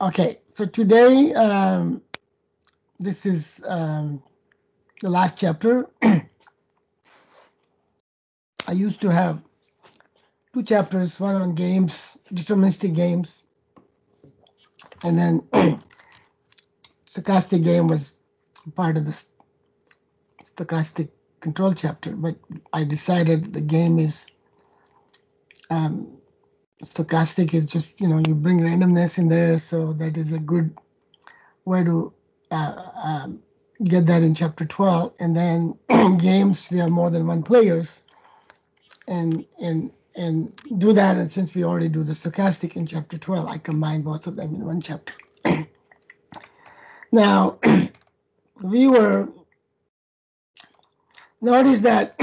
Okay, so today this is the last chapter. I used to have two chapters, one on games, deterministic games, and then stochastic game was part of the stochastic control chapter. But I decided the game is um, stochastic is just you bring randomness in there, so that is a good way to get that in chapter 12. And then games, we have more than one players, and do that. And since we already do the stochastic in chapter 12, I combine both of them in one chapter. Now, we were notice that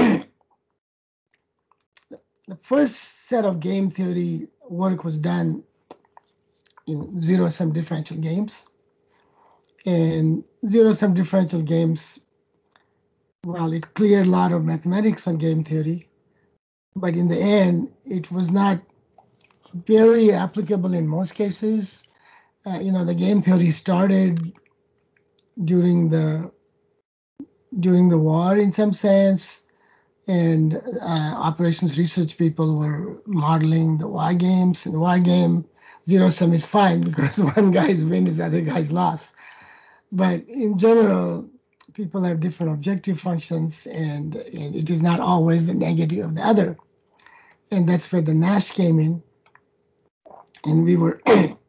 the first set of game theory work was done in zero-sum differential games. And zero-sum differential games, well, it cleared a lot of mathematics on game theory, but in the end, it was not very applicable in most cases. The game theory started during the war in some sense, and operations research people were modeling the war games. And the war game, zero sum is fine because one guy's win is the other guy's loss. But in general, people have different objective functions, and it is not always the negative of the other. And that's where the Nash came in, and we were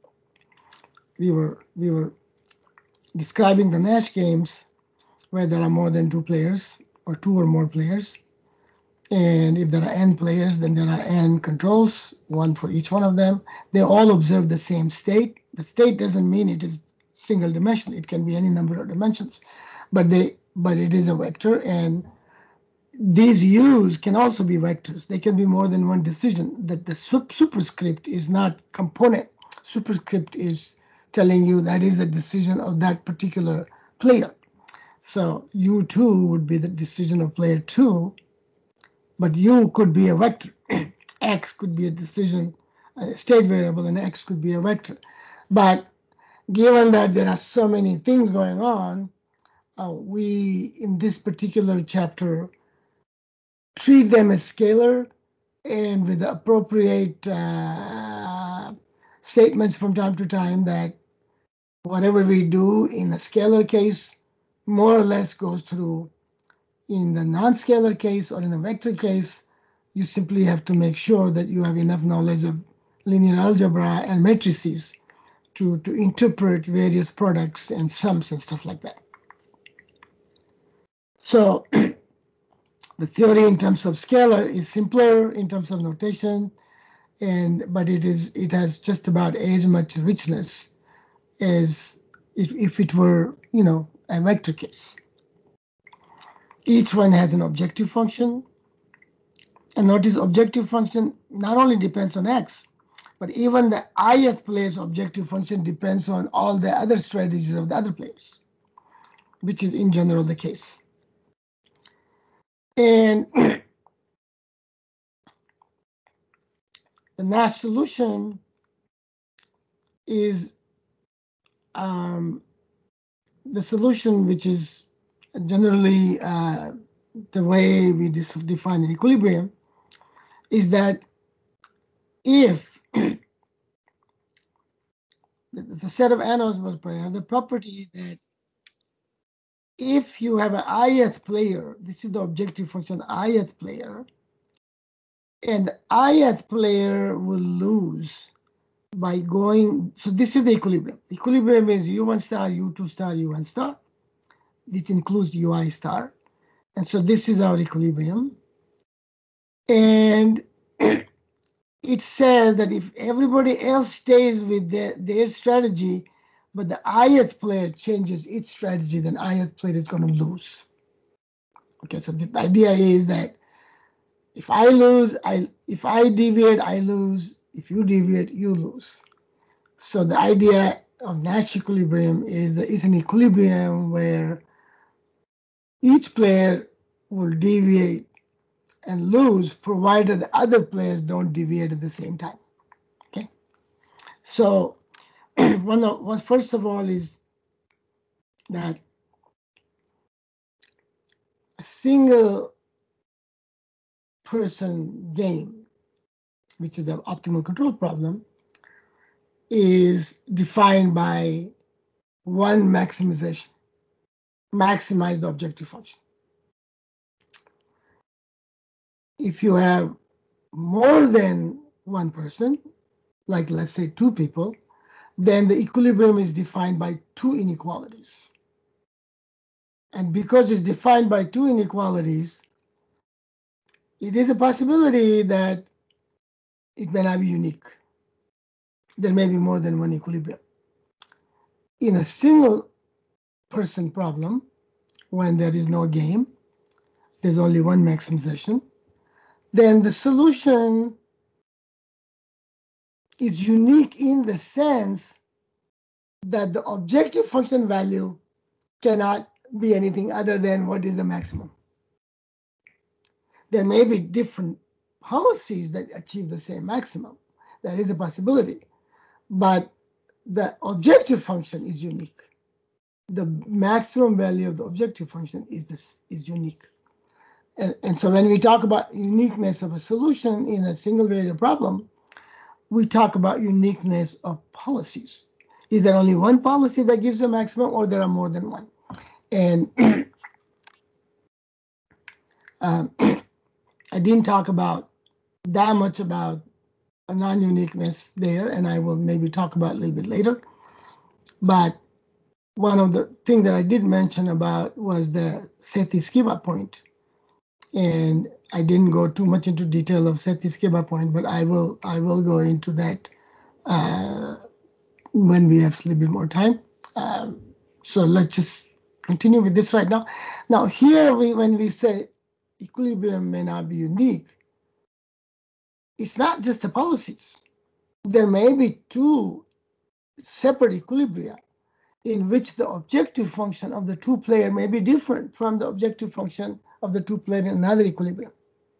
we were describing the Nash games where there are more than two players or two or more players. And if there are n players, then there are n controls, one for each one of them. They all observe the same state. The state doesn't mean it is single dimensional. It can be any number of dimensions, but it is a vector. And these u's can also be vectors. They can be more than one decision. That the superscript is not component. Superscript is telling you that is the decision of that particular player. So U2 would be the decision of player 2, but U could be a vector. X could be a decision, a state variable, and X could be a vector. But given that there are so many things going on, we, in this particular chapter, treat them as scalar and with the appropriate statements from time to time that whatever we do in a scalar case more or less goes through in the non-scalar case or in a vector case. You simply have to make sure that you have enough knowledge of linear algebra and matrices to interpret various products and sums and stuff like that. So the theory in terms of scalar is simpler in terms of notation, but it has just about as much richness as if it were, a vector case. Each one has an objective function. And notice objective function not only depends on x, but even the ith player's objective function depends on all the other strategies of the other players, which is in general the case. And the Nash solution is the solution which is generally the way we define an equilibrium is that if the set of anodes multiplier have the property that if you have an ith player, this is the objective function ith player, and ith player will lose by going, so this is the equilibrium. Equilibrium is u1 star, u2 star, u1 star, which includes ui star. And so this is our equilibrium. And it says that if everybody else stays with their strategy, but the ith player changes its strategy, then ith player is going to lose. Okay, so the idea is that if I lose, if I deviate, I lose. If you deviate, you lose. So the idea of Nash equilibrium is that it's an equilibrium where each player will deviate and lose, provided the other players don't deviate at the same time. Okay, so first of all is that a single person game, which is the optimal control problem, is defined by one maximization, maximize the objective function. If you have more than one person, like let's say two people, then the equilibrium is defined by two inequalities. And because it's defined by two inequalities, it is a possibility that it may not be unique. There may be more than one equilibrium. In a single person problem, when there is no game, there's only one maximization, then the solution is unique in the sense that the objective function value cannot be anything other than what is the maximum. There may be different policies that achieve the same maximum. That is a possibility. But the objective function is unique. The maximum value of the objective function is unique. And so when we talk about uniqueness of a solution in a single variable problem, we talk about uniqueness of policies. Is there only one policy that gives a maximum, or there are more than one? And I didn't talk about that much about a non-uniqueness there, and I will maybe talk about it a little bit later. But one of the things that I did mention about was the Sethi-Skiba point. And I didn't go too much into detail of Sethi-Skiba point, but I will go into that when we have a little bit more time. So let's just continue with this right now. Now here, when we say equilibrium may not be unique, it's not just the policies. There may be two separate equilibria in which the objective function of the two player may be different from the objective function of the two player in another equilibrium.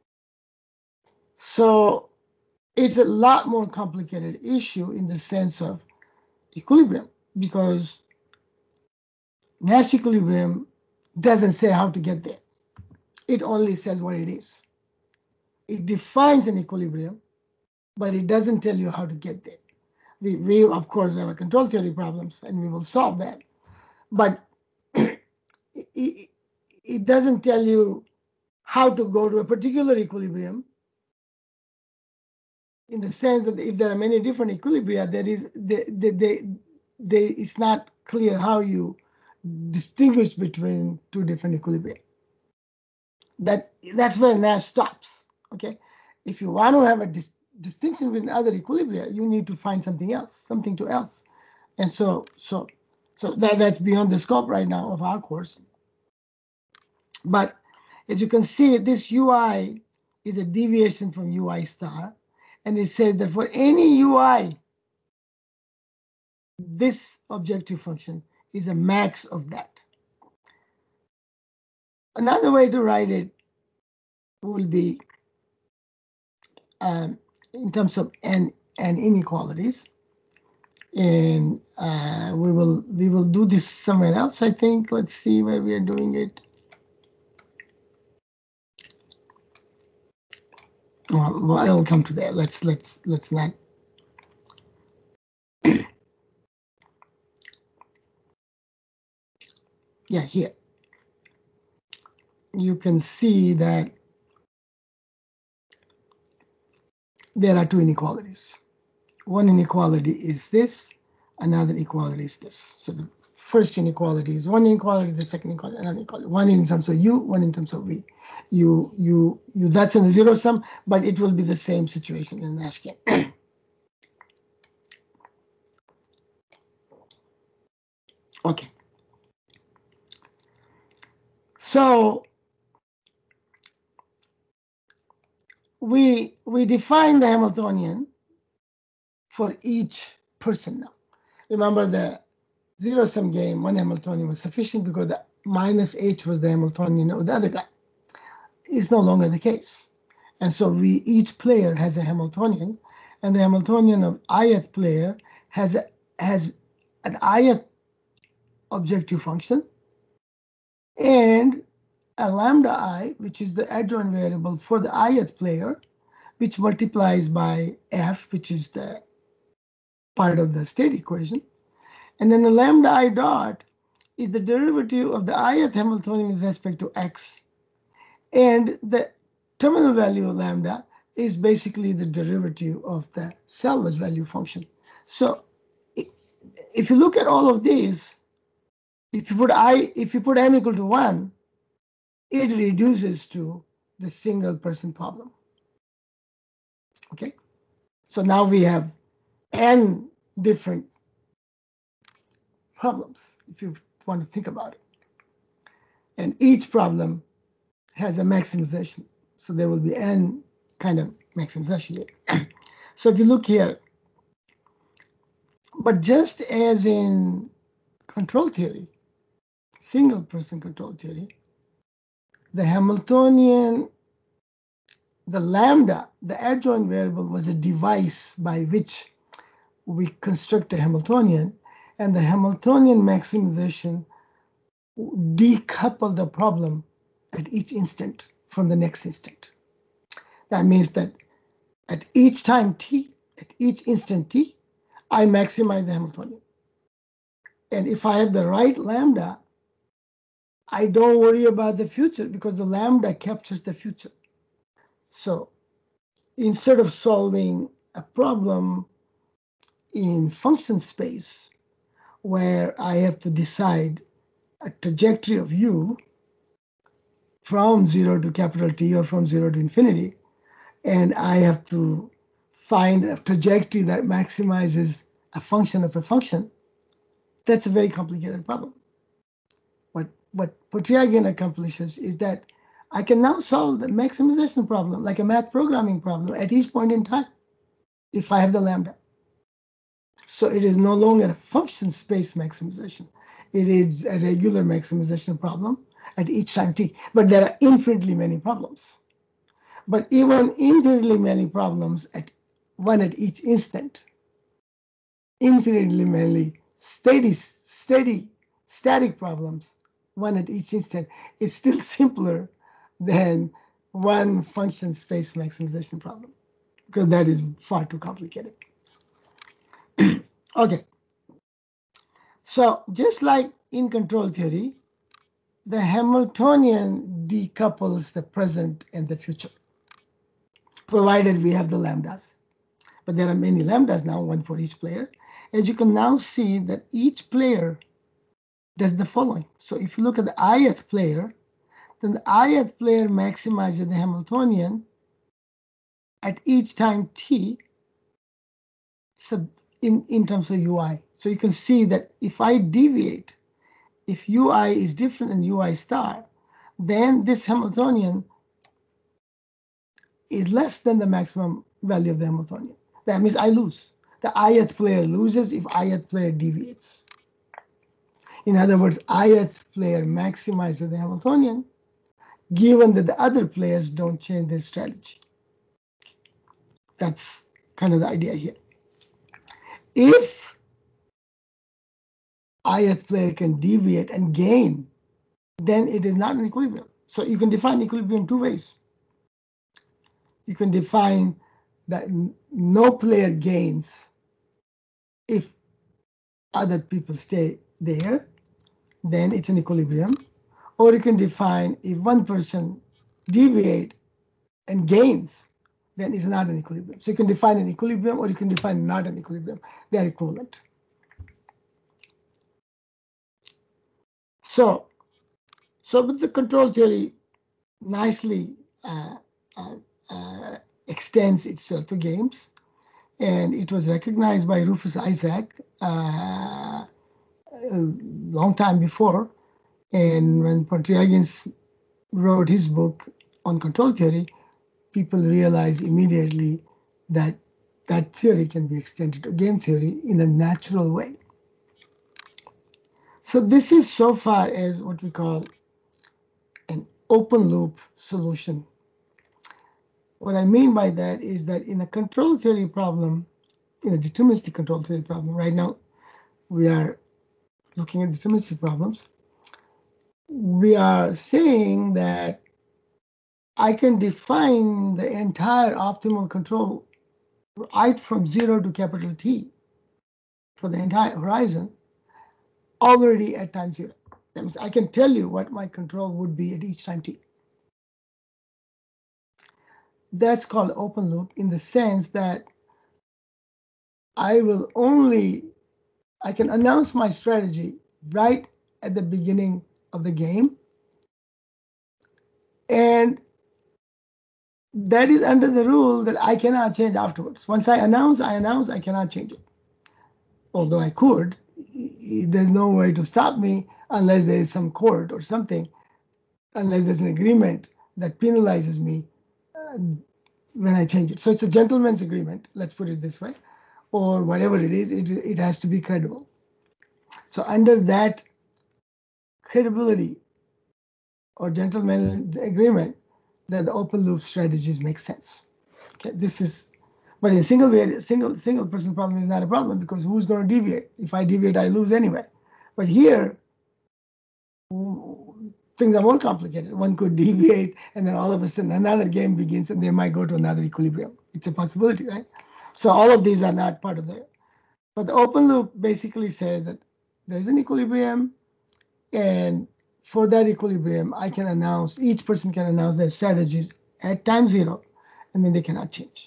So it's a lot more complicated issue in the sense of equilibrium, because Nash equilibrium doesn't say how to get there. It only says what it is. It defines an equilibrium, but it doesn't tell you how to get there. We of course have a control theory problems, and we will solve that. But it doesn't tell you how to go to a particular equilibrium, in the sense that if there are many different equilibria, it's not clear how you distinguish between two different equilibria. That's where Nash stops. Okay, if you want to have a distinction between other equilibria, you need to find something else, and so that's beyond the scope right now of our course. But as you can see, this UI is a deviation from UI star, and it says that for any UI, this objective function is a max of that. Another way to write it will be in terms of n inequalities, and we will do this somewhere else, I think. Let's see where we are doing it. Well, I'll come to that. Let's not. Yeah, here you can see that there are two inequalities. One inequality is this, another equality is this. So the first inequality is one inequality, the second inequality, another inequality. One in terms of u, one in terms of v. That's in a zero sum, but it will be the same situation in Nash game. Okay. So we define the Hamiltonian for each person now. Remember, the zero-sum game, one Hamiltonian was sufficient because the minus h was the Hamiltonian of the other guy. It's no longer the case. And so each player has a Hamiltonian, and the Hamiltonian of ith player has has an ith objective function and a lambda I, which is the adjoint variable for the ith player, which multiplies by f, which is the part of the state equation. And then the lambda I dot is the derivative of the ith Hamiltonian with respect to x. And the terminal value of lambda is basically the derivative of the salvage value function. So if you look at all of these, if you put n equal to 1, it reduces to the single person problem. Okay? So now we have n different problems, if you want to think about it. And each problem has a maximization. So there will be n kind of maximization here. So if you look here, but just as in control theory, single person control theory, the Hamiltonian, the lambda, the adjoint variable, was a device by which we construct a Hamiltonian, and the Hamiltonian maximization decouple the problem at each instant from the next instant. That means that at each time t, at each instant t, I maximize the Hamiltonian. And if I have the right lambda, I don't worry about the future because the lambda captures the future. So instead of solving a problem in function space where I have to decide a trajectory of u from 0 to capital T or from 0 to infinity, and I have to find a trajectory that maximizes a function of a function, that's a very complicated problem. What Potriagin accomplishes is that I can now solve the maximization problem, like a math programming problem, at each point in time, if I have the lambda. So it is no longer a function space maximization. It is a regular maximization problem at each time t. But there are infinitely many problems. But even infinitely many problems at one at each instant, infinitely many static problems, one at each instant, is still simpler than one function space maximization problem, because that is far too complicated. Okay. So just like in control theory, the Hamiltonian decouples the present and the future, provided we have the lambdas. But there are many lambdas now, one for each player. As you can now see that each player does the following. So if you look at the ith player, then the ith player maximizes the Hamiltonian at each time t in terms of ui. So you can see that if I deviate, if ui is different than ui star, then this Hamiltonian is less than the maximum value of the Hamiltonian. That means I lose. The ith player loses if ith player deviates. In other words, ith player maximizes the Hamiltonian, given that the other players don't change their strategy. That's kind of the idea here. If ith player can deviate and gain, then it is not an equilibrium. So you can define equilibrium two ways. You can define that no player gains if other people stay there, then it's an equilibrium. Or you can define if one person deviates and gains, then it's not an equilibrium. So you can define an equilibrium or you can define not an equilibrium. They are equivalent. So with the control theory nicely extends itself to games. And it was recognized by Rufus Isaac a long time before. And when Potriagin wrote his book on control theory, people realized immediately that that theory can be extended to game theory in a natural way. So this is so far as what we call an open loop solution. What I mean by that is that in a control theory problem, in a deterministic control theory problem right now, we are looking at deterministic problems, we are saying that I can define the entire optimal control right from 0 to capital T for the entire horizon already at time 0. That means I can tell you what my control would be at each time t. That's called open loop in the sense that I can announce my strategy right at the beginning of the game. And that is under the rule that I cannot change afterwards. Once I announce, I cannot change it. Although I could, there's no way to stop me unless there is some court or something, unless there's an agreement that penalizes me when I change it. So it's a gentleman's agreement, let's put it this way, or whatever it is, it has to be credible. So under that credibility or gentleman's agreement, that the open loop strategies make sense. Okay, but in single person problem is not a problem because who's going to deviate? If I deviate, I lose anyway. But here, things are more complicated. One could deviate, and then all of a sudden another game begins, and they might go to another equilibrium. It's a possibility, right? So all of these are not part of the. But the open loop basically says that there's an equilibrium, and for that equilibrium, each person can announce their strategies at time 0, and then they cannot change.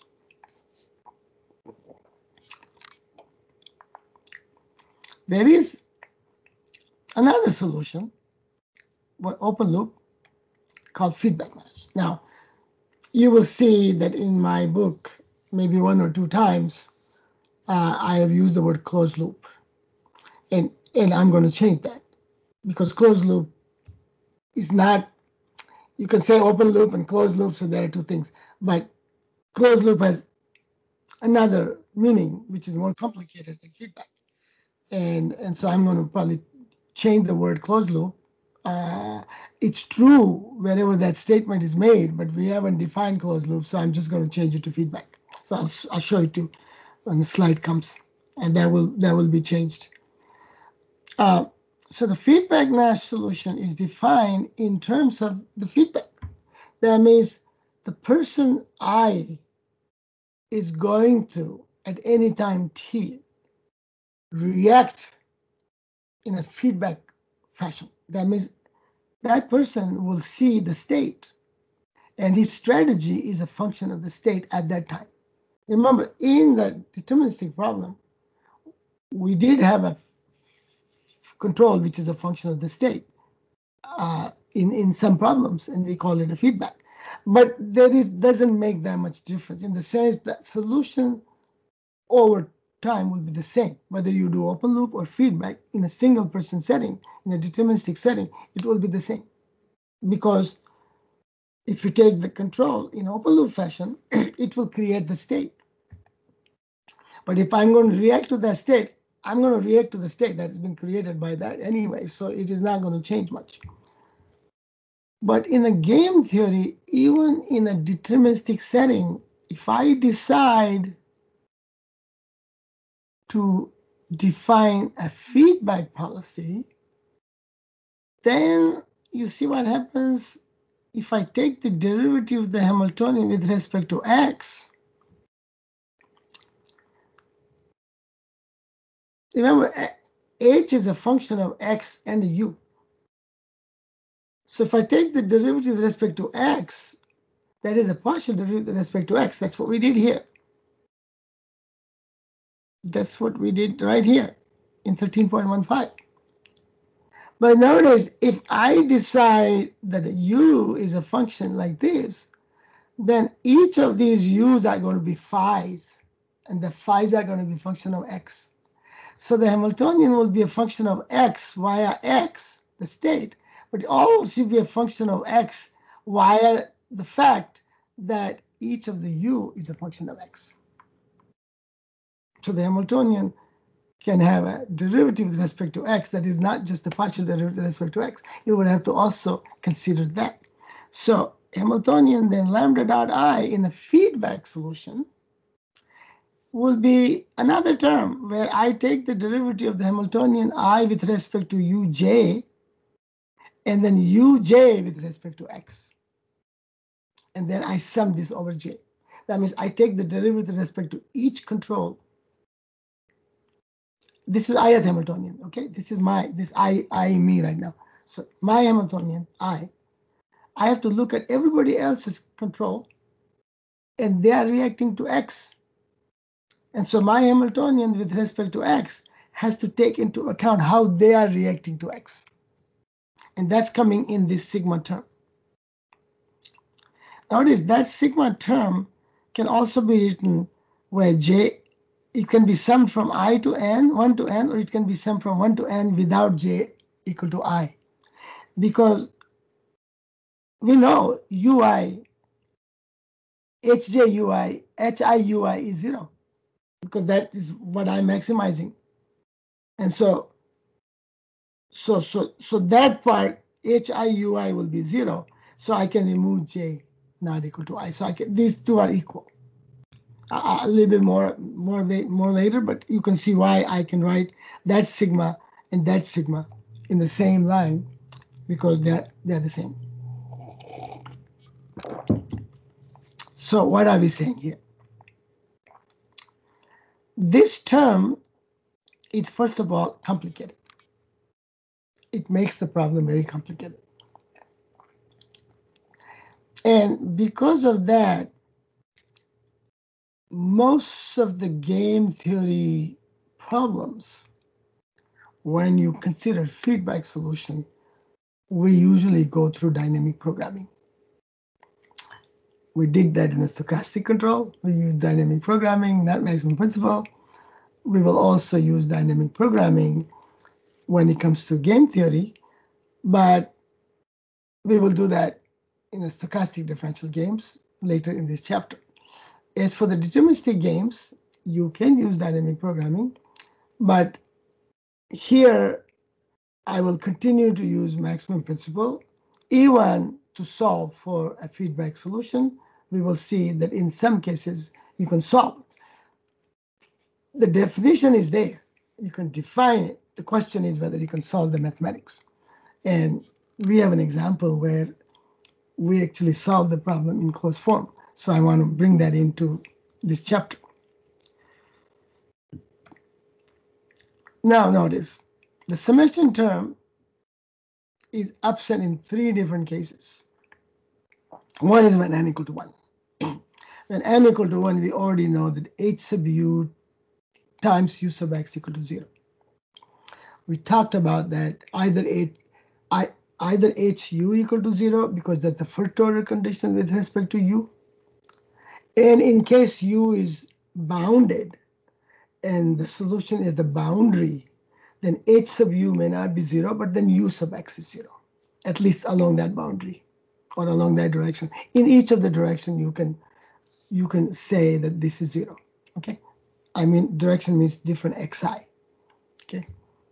There is another solution, open loop, called feedback match. Now, you will see that in my book, maybe 1 or 2 times, I have used the word closed loop. And I'm going to change that because closed loop is not, you can say open loop and closed loop, so there are 2 things. But closed loop has another meaning, which is more complicated than feedback. And so I'm going to probably change the word closed loop. It's true wherever that statement is made, but we haven't defined closed loop, so I'm just going to change it to feedback. So I'll show it to you when the slide comes, and that will be changed. So the feedback Nash solution is defined in terms of the feedback. That means the person I is going to, at any time t, react in a feedback fashion. That means that person will see the state, and his strategy is a function of the state at that time. Remember, in the deterministic problem, we did have a control which is a function of the state in some problems, and we call it a feedback. But doesn't make that much difference in the sense that solution over time will be the same. Whether you do open loop or feedback in a single person setting, in a deterministic setting, it will be the same. Because if you take the control in open loop fashion, it will create the state. But if I'm going to react to that state, I'm going to react to the state that has been created by that anyway, so it is not going to change much. But in a game theory, even in a deterministic setting, if I decide to define a feedback policy, then you see what happens if I take the derivative of the Hamiltonian with respect to x. Remember, h is a function of x and u. So if I take the derivative with respect to x, that is a partial derivative with respect to x. That's what we did here. That's what we did right here in 13.15. But nowadays, if I decide that u is a function like this, then each of these u's are going to be phi's, and the phi's are going to be a function of x. So the Hamiltonian will be a function of x via x, the state, but it also should be a function of x via the fact that each of the u is a function of x. So the Hamiltonian can have a derivative with respect to x that is not just a partial derivative with respect to x. You would have to also consider that. So Hamiltonian then lambda dot I in a feedback solution will be another term where I take the derivative of the Hamiltonian I with respect to uj, and then uj with respect to x. And then I sum this over j. That means I take the derivative with respect to each control. This is ith Hamiltonian, okay? This is this I me right now. So my Hamiltonian, I have to look at everybody else's control, and they are reacting to x. And so my Hamiltonian with respect to x has to take into account how they are reacting to x. And that's coming in this sigma term. Notice that sigma term can also be written where j, it can be summed from I to n, 1 to n, or it can be summed from 1 to n without j equal to I. Because we know ui, hjui, hiui is 0, because that is what I'm maximizing. And so that part, hiui will be 0. So I can remove j not equal to I. So these two are equal. A little bit more later, but you can see why I can write that sigma and that sigma in the same line, because they're the same. So what are we saying here? This term is, first of all, complicated. It makes the problem very complicated. And because of that, most of the game theory problems, when you consider feedback solution, we usually go through dynamic programming. We did that in the stochastic control. We use dynamic programming, not maximum principle. We will also use dynamic programming when it comes to game theory, but we will do that in the stochastic differential games later in this chapter. As for the deterministic games, you can use dynamic programming, but here I will continue to use maximum principle. Even to solve for a feedback solution, we will see that in some cases you can solve it. The definition is there. You can define it. The question is whether you can solve the mathematics. And we have an example where we actually solve the problem in closed form. So I want to bring that into this chapter. Now notice, the summation term is absent in 3 different cases. One is when n equal to 1. When n equal to 1, we already know that h sub u times u sub x equal to 0. We talked about that either hu equal to 0, because that's the first order condition with respect to u. And in case u is bounded and the solution is the boundary, then h sub u may not be 0, but then u sub x is 0, at least along that boundary or along that direction. In each of the direction, you can say that this is 0. Okay, I mean direction means different xi. Okay,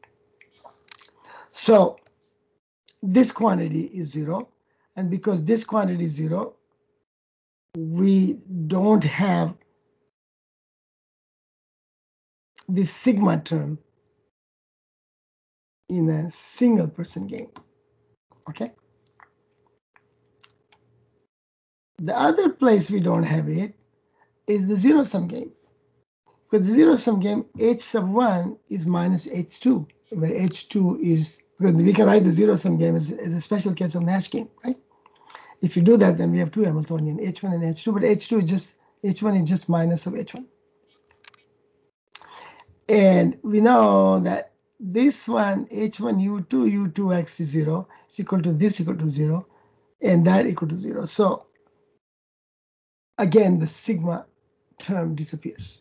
so this quantity is 0, and because this quantity is 0, we don't have this sigma term in a single person game. Okay, the other place we don't have it is the zero sum game. Because the zero sum game, h sub 1 is minus h2, where h2 is, because we can write the zero sum game as a special case of Nash game, right? If you do that, then we have 2 Hamiltonian, h1 and h2, but h1 is just minus of h1. And we know that this one, h1 u2, u2x is 0, is equal to this equal to 0, and that equal to 0. So again, the sigma term disappears.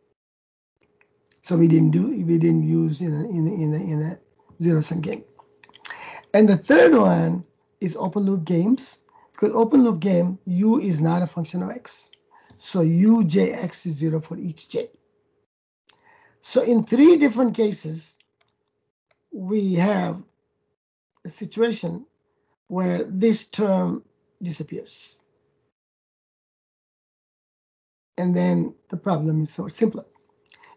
So we didn't use in a zero sum game. And the third one is open loop games, because open loop game, u is not a function of x. So ujx is 0 for each j. So in 3 different cases, we have a situation where this term disappears. And then the problem is so simpler.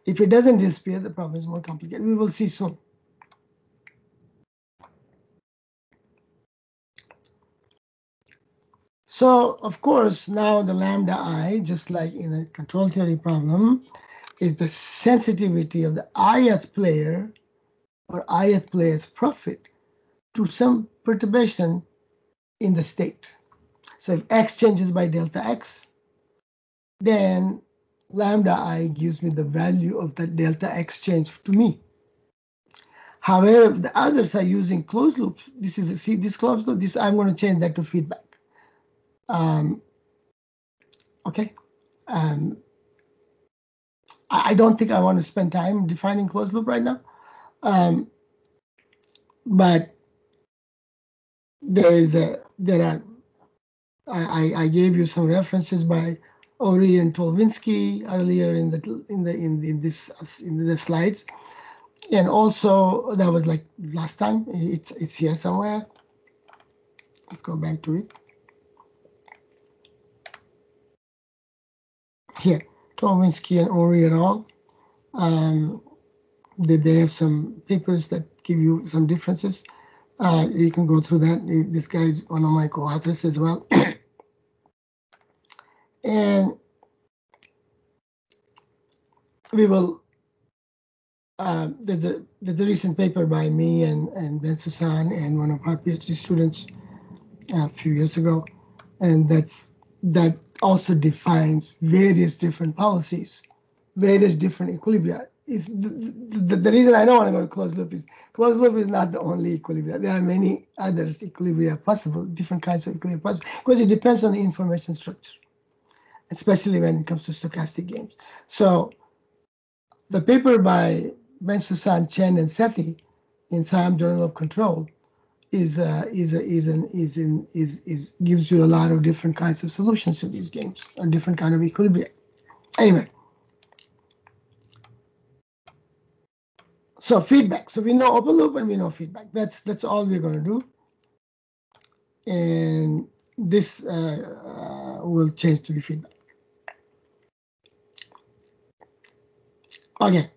If it doesn't disappear, the problem is more complicated. We will see soon. So, of course, now the lambda I, just like in a control theory problem, is the sensitivity of the ith player or ith player's profit to some perturbation in the state. So if x changes by delta x, then lambda I gives me the value of that delta x change to me. However, if the others are using closed loops, this closed loop, I'm going to change that to feedback. Okay. I don't think I want to spend time defining closed loop right now. But I gave you some references by Ori and Tolvinsky earlier in the slides, and also that was like last time. It's here somewhere. Let's go back to it. Here, Tolvinsky and Ori et al. They have some papers that give you some differences. You can go through that. This guy is one of my co-authors as well. And we will, there's a recent paper by me and Ben Susan and one of our PhD students a few years ago. And that also defines various different policies, various different equilibria. The reason I don't want to go to closed loop is not the only equilibria. There are many others equilibria possible, different kinds of equilibria possible, because it depends on the information structure, especially when it comes to stochastic games. So the paper by Ben Susan, Chen, and Sethi in Siam Journal of Control gives you a lot of different kinds of solutions to these games, or different kind of equilibria. Anyway, so feedback. So we know open loop and we know feedback. That's all we're going to do, and this will change to be feedback. Okay.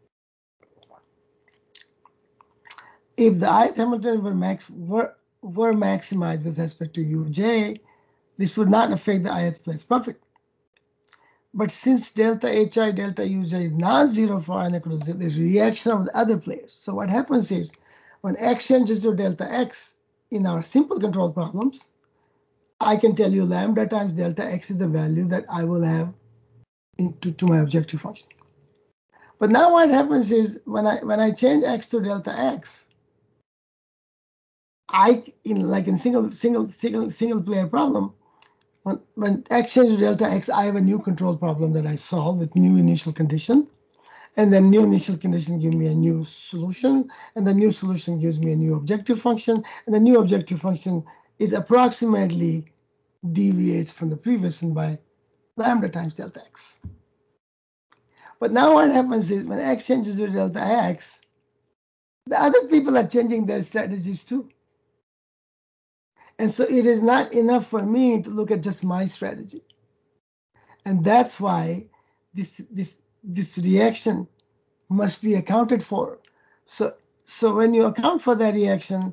If the ith Hamilton were maximized with respect to uj, this would not affect the ith place profit. But since delta hi, delta uj is non-zero for n equals 0, there's reaction of the other players. So what happens is, when x changes to delta x in our simple control problems, I can tell you lambda times delta x is the value that I will have to my objective function. But now what happens is, when I change x to delta x, in single player problem, when x changes to delta x, I have a new control problem that I solve with new initial condition, and then new initial condition gives me a new solution, and the new solution gives me a new objective function, and the new objective function is approximately deviates from the previous one by lambda times delta x. But now what happens is, when x changes to delta x, the other people are changing their strategies too. And so it is not enough for me to look at just my strategy. And that's why this reaction must be accounted for. So when you account for that reaction,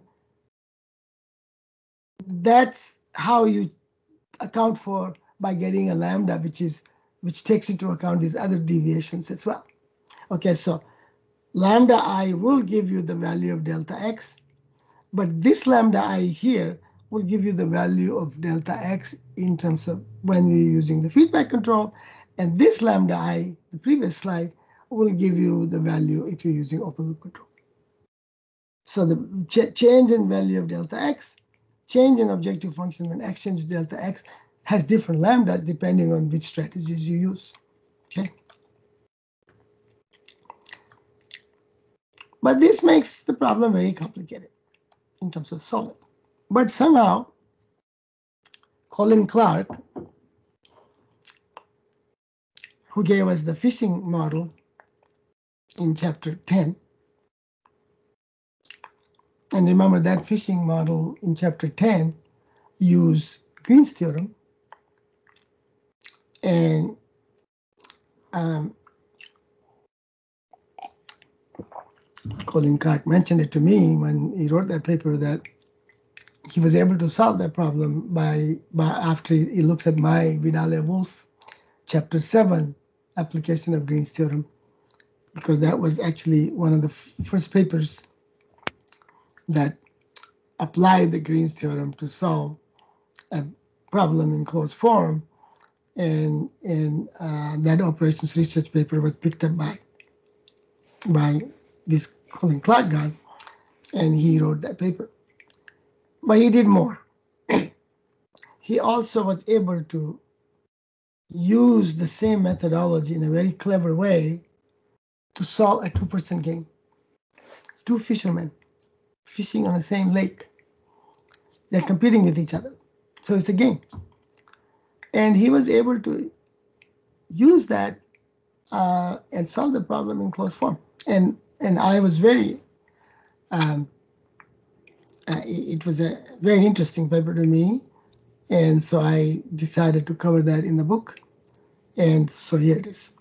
that's how you account for by getting a lambda, which takes into account these other deviations as well. Okay, so lambda I will give you the value of delta x, but this lambda I here will give you the value of delta x in terms of when you're using the feedback control, and this lambda I, the previous slide, will give you the value if you're using open loop control. So the change in value of delta x, change in objective function when x changes delta x, has different lambdas depending on which strategies you use. Okay. But this makes the problem very complicated in terms of solving. But somehow, Colin Clark, who gave us the fishing model in chapter 10, and remember that fishing model in chapter 10 used Green's theorem, and Colin Clark mentioned it to me when he wrote that paper that he was able to solve that problem by after he looks at my Vidal-Wolf chapter 7 application of Green's theorem, because that was actually one of the first papers that applied the Green's theorem to solve a problem in closed form. And that operations research paper was picked up by this Colin Clark guy, and he wrote that paper. But he did more. He also was able to use the same methodology in a very clever way to solve a two-person game. Two fishermen fishing on the same lake. They're competing with each other. So it's a game. And he was able to use that and solve the problem in closed form. And I was very, it was a very interesting paper to me. And so I decided to cover that in the book. And so here it is.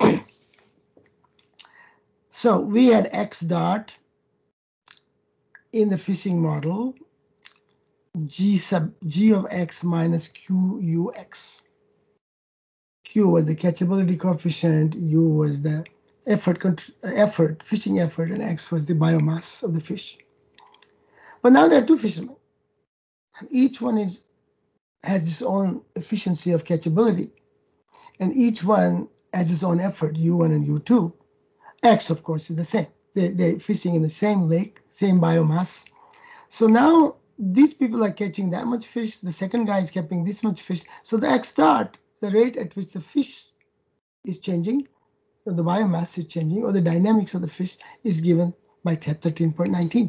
So we had x dot in the fishing model, g of x minus q u x. Q was the catchability coefficient, U was the fishing effort, and X was the biomass of the fish. But now there are two fishermen. And each one has its own efficiency of catchability. And each one has its own effort, U1 and U2. X, of course, is the same. They're fishing in the same lake, same biomass. So now these people are catching that much fish. The second guy is catching this much fish. So the X dot, the rate at which the fish is changing, or the biomass is changing, or the dynamics of the fish is given by tab 13.19.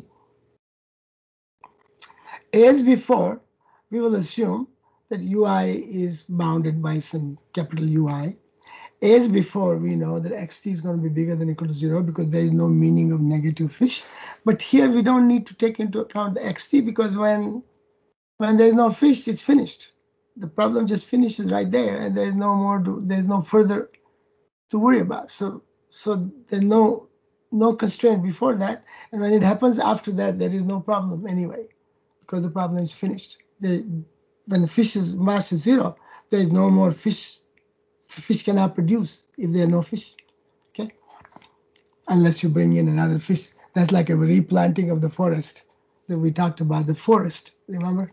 As before, we will assume that UI is bounded by some capital UI. As before, we know that xt is going to be bigger than or equal to 0 because there is no meaning of negative fish. But here we don't need to take into account the xt because when there's no fish, it's finished. The problem just finishes right there, and there's no further to worry about. So there's no constraint before that, and when it happens after that, there is no problem anyway, because the problem is finished. When the fish's mass is 0, there is no more fish. Fish cannot produce if there are no fish. Okay, unless you bring in another fish. That's like a replanting of the forest that we talked about. The forest, remember?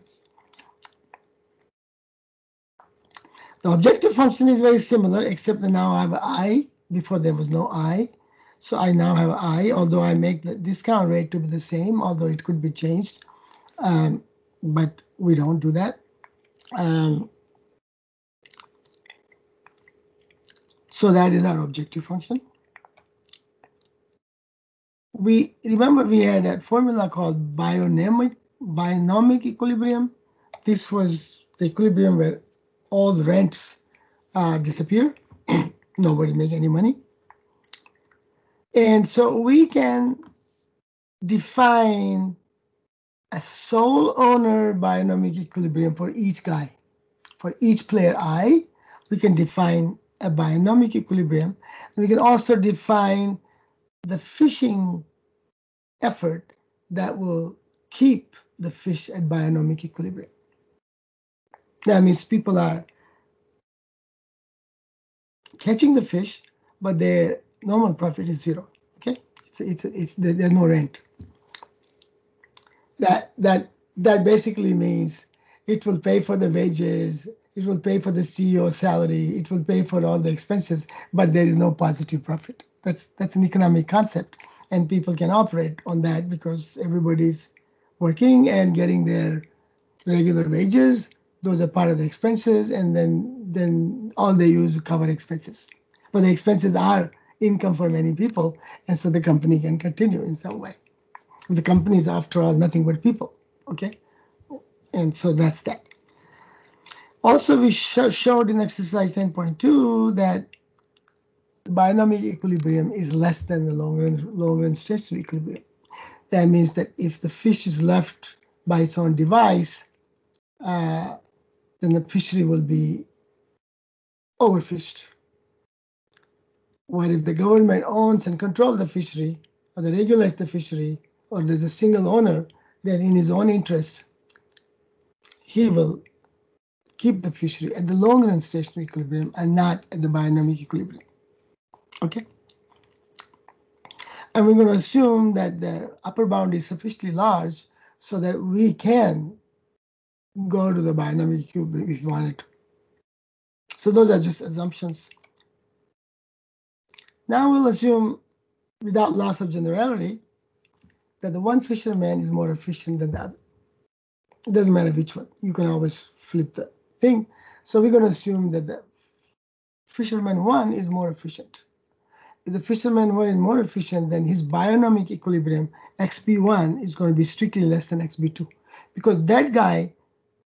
The objective function is very similar, except that now I have I. Before there was no I. So I now have I, although I make the discount rate to be the same, although it could be changed. But we don't do that. So that is our objective function. We remember we had a formula called bionomic equilibrium. This was the equilibrium where all the rents disappear. Nobody make any money. And so we can define a sole owner bionomic equilibrium for each guy. For each player I, we can define a bionomic equilibrium. And we can also define the fishing effort that will keep the fish at bionomic equilibrium. That means people are catching the fish, but their normal profit is 0. Okay, there's no rent. That basically means it will pay for the wages, it will pay for the CEO salary, it will pay for all the expenses, but there is no positive profit. That's an economic concept, and people can operate on that because everybody's working and getting their regular wages. Those are part of the expenses, and then all they use to cover expenses. But the expenses are income for many people, and so the company can continue in some way. The company is, after all, nothing but people, okay? And so that's that. Also, we showed in exercise 10.2 that the bionomic equilibrium is less than the long-run stationary equilibrium. That means that if the fish is left by its own device, then the fishery will be overfished. What if the government owns and controls the fishery? or they regulates the fishery, or there's a single owner, then in his own interest, he will keep the fishery at the long run stationary equilibrium and not at the biodynamic equilibrium. Okay? And we're going to assume that the upper bound is sufficiently large so that we can go to the biodynamic equilibrium if we wanted to. So those are just assumptions. Now we'll assume, without loss of generality, that the one fisherman is more efficient than the other. It doesn't matter which one. You can always flip the thing. So we're going to assume that the fisherman 1 is more efficient. If the fisherman 1 is more efficient, then his bionomic equilibrium, XB1, is going to be strictly less than XB2. Because that guy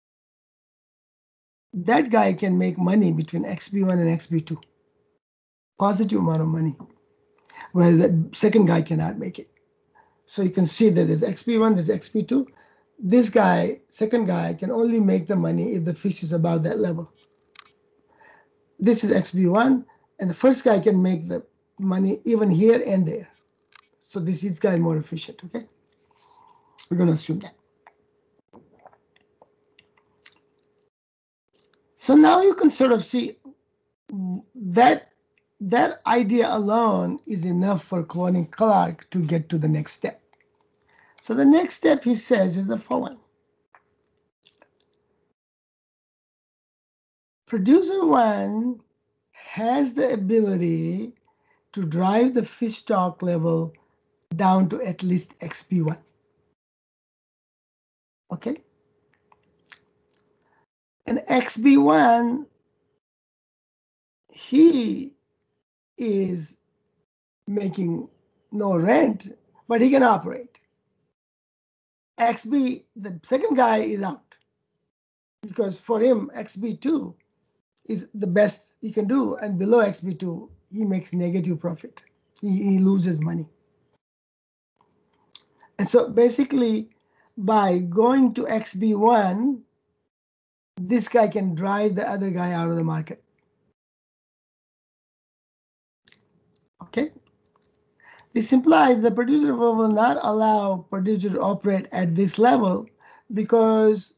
can make money between XB1 and XB2. Positive amount of money. Whereas the second guy cannot make it. So you can see that there's XB1, there's XB2. This guy, second guy, can only make the money if the fish is above that level. This is XB1, and the first guy can make the money even here and there. So this guy is more efficient, okay? We're going to assume that. So now you can sort of see that idea alone is enough for cloning Clark to get to the next step. So the next step, he says, is the following. Producer 1 has the ability to drive the fish stock level down to at least XB1. Okay? And XB1, he is making no rent, but he can operate. XB, the second guy, is out because for him, XB2 is the best he can do, and below XB2, he makes negative profit. He loses money. And so basically, by going to XB1, this guy can drive the other guy out of the market. Okay? This implies the producer will not allow producer to operate at this level because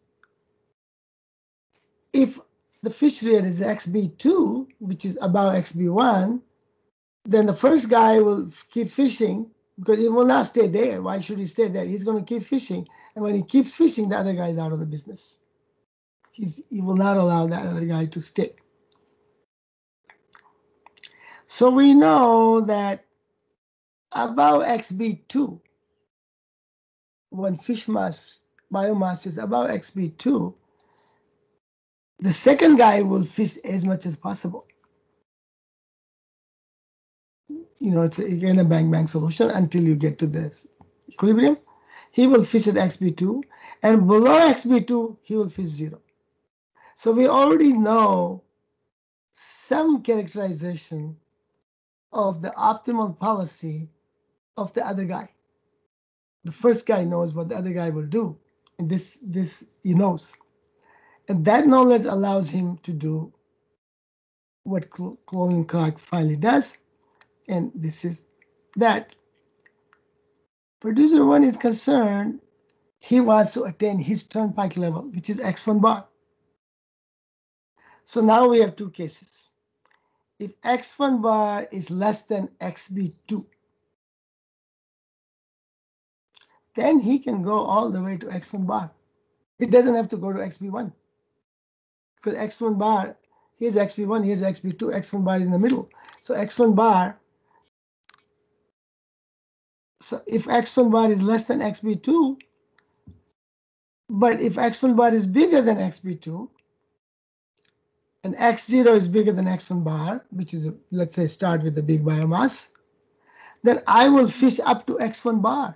if the fish rate is XB2, which is above XB1, then the first guy will keep fishing because he will not stay there. Why should he stay there? He's going to keep fishing. And when he keeps fishing, the other guy is out of the business. He will not allow that other guy to stay. So we know that above XB2, when fish mass biomass is above XB2, the second guy will fish as much as possible. You know, it's again a bang solution until you get to this equilibrium. He will fish at XB2, and below XB2, he will fish 0. So we already know some characterization of the optimal policy of the other guy. The first guy knows what the other guy will do, and this he knows. And that knowledge allows him to do what cloning Clark finally does, and this is that. Producer 1 is concerned, he wants to attain his turnpike level, which is X1 bar. So now we have two cases. If X1 bar is less than XB2, then he can go all the way to X1 bar. It doesn't have to go to XB1 because X1 bar, here's XB1, here's XB2, X1 bar is in the middle. So X1 bar, so if X1 bar is less than XB2, but if X1 bar is bigger than XB2, and X0 is bigger than X1 bar, which is, let's say, start with the big biomass, then I will fish up to X1 bar.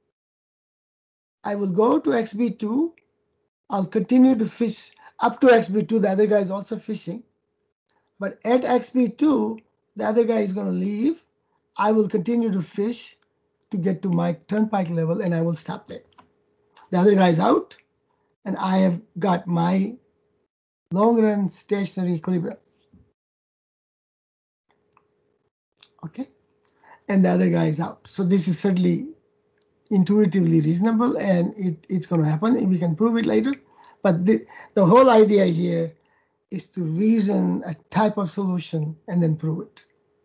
I will go to XB2. I'll continue to fish up to XB2. The other guy is also fishing. But at XB2, the other guy is going to leave. I will continue to fish to get to my turnpike level, and I will stop there. The other guy is out, and I have got my long-run stationary equilibrium. Okay? and the other guy is out. So this is certainly intuitively reasonable, and it's going to happen, and we can prove it later. But the whole idea here is to reason a type of solution and then prove it.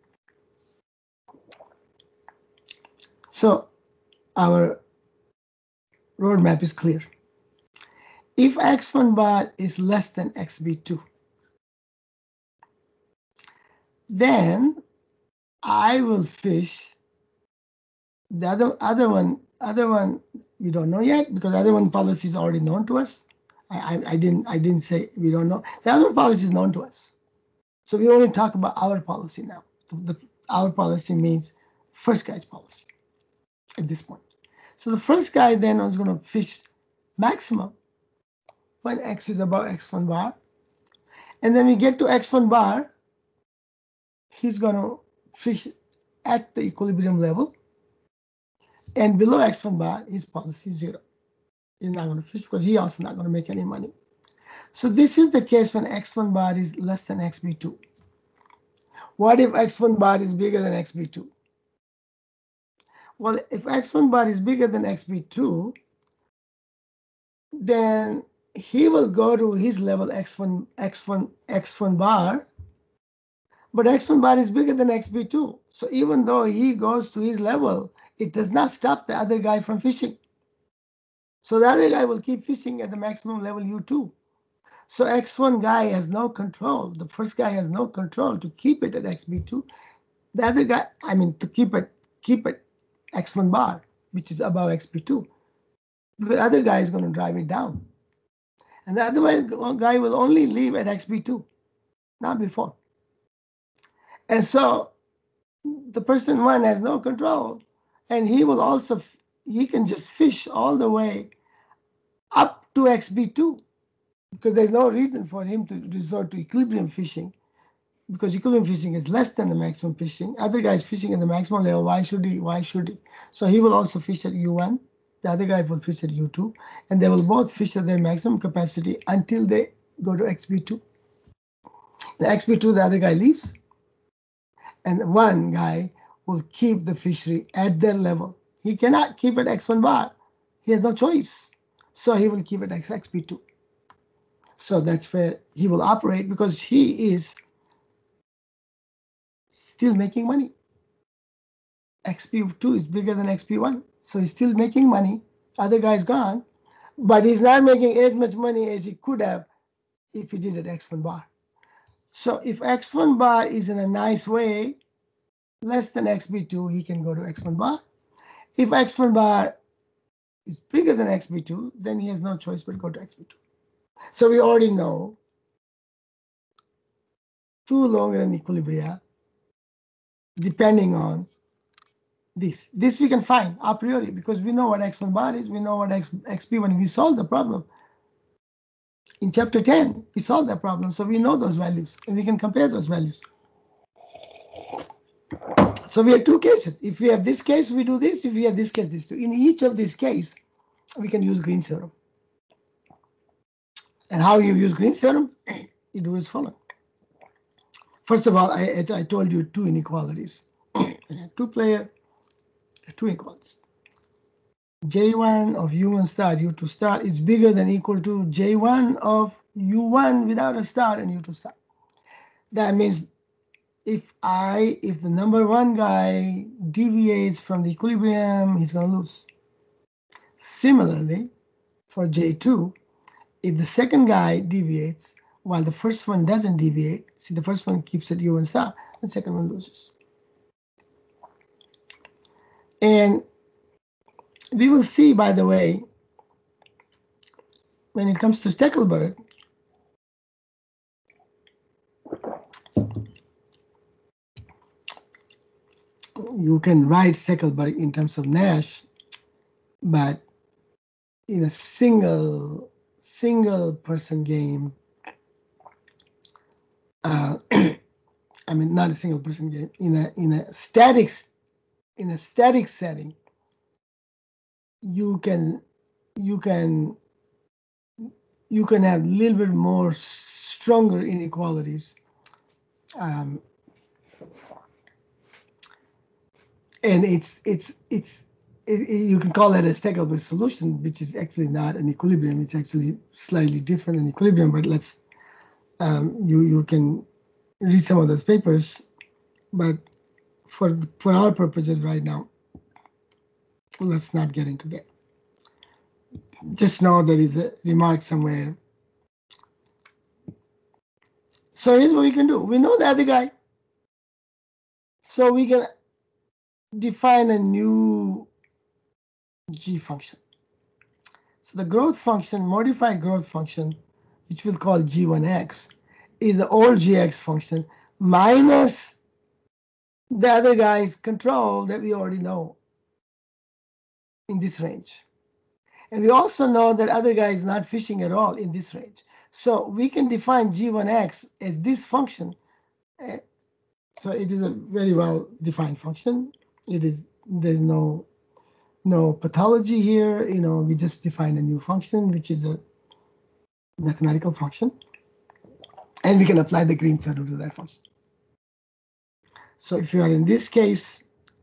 So our roadmap is clear. If x1 bar is less than xb2, then I will fish the other one we don't know yet, because the other one policy is already known to us. I didn't say we don't know. The other policy is known to us. So we only talk about our policy now. Our policy means first guy's policy at this point. So the first guy then is going to fish maximum when x is above x1 bar. And then we get to x1 bar, he's going to fish at the equilibrium level. And below x1 bar, his policy is 0. He's not going to fish because he's also not going to make any money. So this is the case when x1 bar is less than xb2. What if x1 bar is bigger than xb2? Well, if x1 bar is bigger than xb2, then he will go to his level x1 bar, but x1 bar is bigger than xb2. So even though he goes to his level, it does not stop the other guy from fishing. So the other guy will keep fishing at the maximum level u2. So x1 guy has no control. The first guy has no control to keep it at xb2. The other guy, to keep it x1 bar, which is above xb2. Because the other guy is going to drive it down. And the other guy will only leave at xb2, not before. And so the person one has no control, and he will also, he can just fish all the way up to xb2, because there's no reason for him to resort to equilibrium fishing, because equilibrium fishing is less than the maximum fishing. Other guys fishing at the maximum level, why should he? So he will also fish at u1. The other guy will fish at u2, and they will both fish at their maximum capacity until they go to xb2. The xb2, the other guy leaves, and one guy will keep the fishery at their level. He cannot keep it x1 bar. He has no choice. So he will keep it xb2. So that's where he will operate, because he is still making money. xp2 is bigger than xp1. So he's still making money. Other guy's gone. But he's not making as much money as he could have if he did it x1 bar. So if x1 bar is in a nice way less than xb2, he can go to x1 bar. If x1 bar is bigger than xb2, then he has no choice but go to xb2. So we already know two long-run equilibria depending on this. This we can find a priori because we know what x1 bar is, we know what xp1. We solved the problem. In chapter 10, we solved that problem, so we know those values, and we can compare those values. So we have two cases. If we have this case, we do this. If we have this case, this too. In each of these cases, we can use Green's theorem. And how you use Green's theorem? You do as follows. First of all, I told you two inequalities. Two-player, two inequalities. J1 of U1 star, U2 star is bigger than equal to J1 of U1 without a star and U2 star. That means if the number one guy deviates from the equilibrium, he's going to lose. Similarly, for J2, if the second guy deviates while the first one doesn't deviate, see the first one keeps at U1 star, the second one loses. And we will see, by the way, when it comes to Steckelberg, you can write Steckelberg in terms of Nash, but in a single person game, not a single person game, in a static setting, you can have a little bit more stronger inequalities. And you can call that a stackable solution, which is actually not an equilibrium. It's actually slightly different than equilibrium. But let's you can read some of those papers. But for our purposes right now, let's not get into that. Just know there is a remark somewhere. So here's what we can do. We know the other guy, so we can define a new g function. So the growth function, modified growth function, which we'll call g1x, is the old gx function minus the other guy's control that we already know in this range. And we also know that other guy is not fishing at all in this range. So we can define g1x as this function. So it is a very well defined function. There's no pathology here. We just define a new function, which is a mathematical function. And we can apply the Green theorem to that function. So if you are in this case,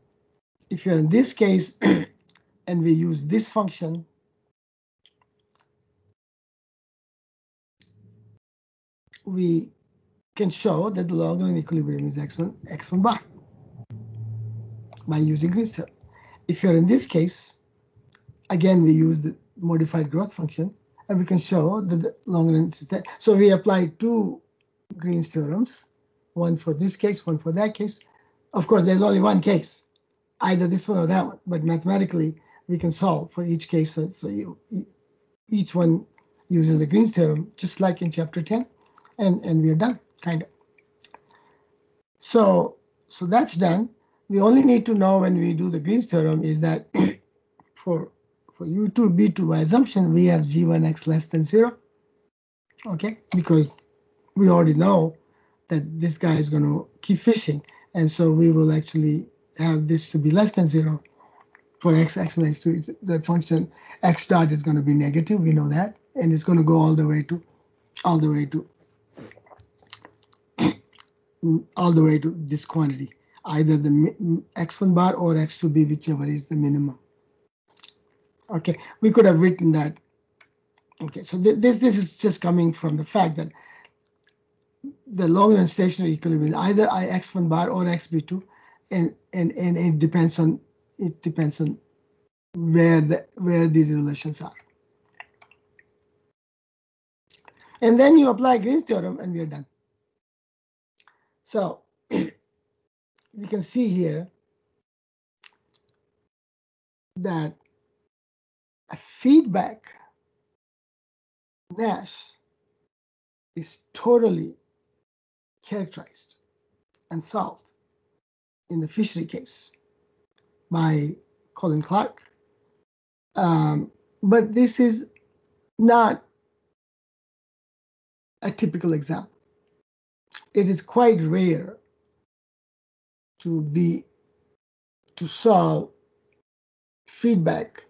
and we use this function, we can show that the Lagrange equilibrium is x1 bar by using Green's theorem. If you're in this case, again, we use the modified growth function, and we can show that the Lagrange is that. So we apply two Green's theorems, one for this case, one for that case. Of course, there's only one case, either this one or that one, but mathematically, we can solve for each case. So each one uses the Green's theorem, just like in chapter 10, and we are done, kind of. So that's done. We only need to know when we do the Green's theorem is that for U2 B2 by assumption, we have G1x less than 0. Okay, because we already know that this guy is going to keep fishing, and so we will actually have this to be less than 0 for x and x2. The function x dot is going to be negative. We know that, and it's going to go all the way to this quantity, either the x1 bar or x2b, whichever is the minimum. Okay, we could have written that. Okay, so this is just coming from the fact that the Lagrange stationary equilibrium is either Ix1 bar or xb2, and it depends on where these relations are. And then you apply Green's theorem, and we are done. So we can see here that a feedback Nash is totally characterized and solved in the fishery case by Colin Clark. But this is not a typical example. It is quite rare to solve feedback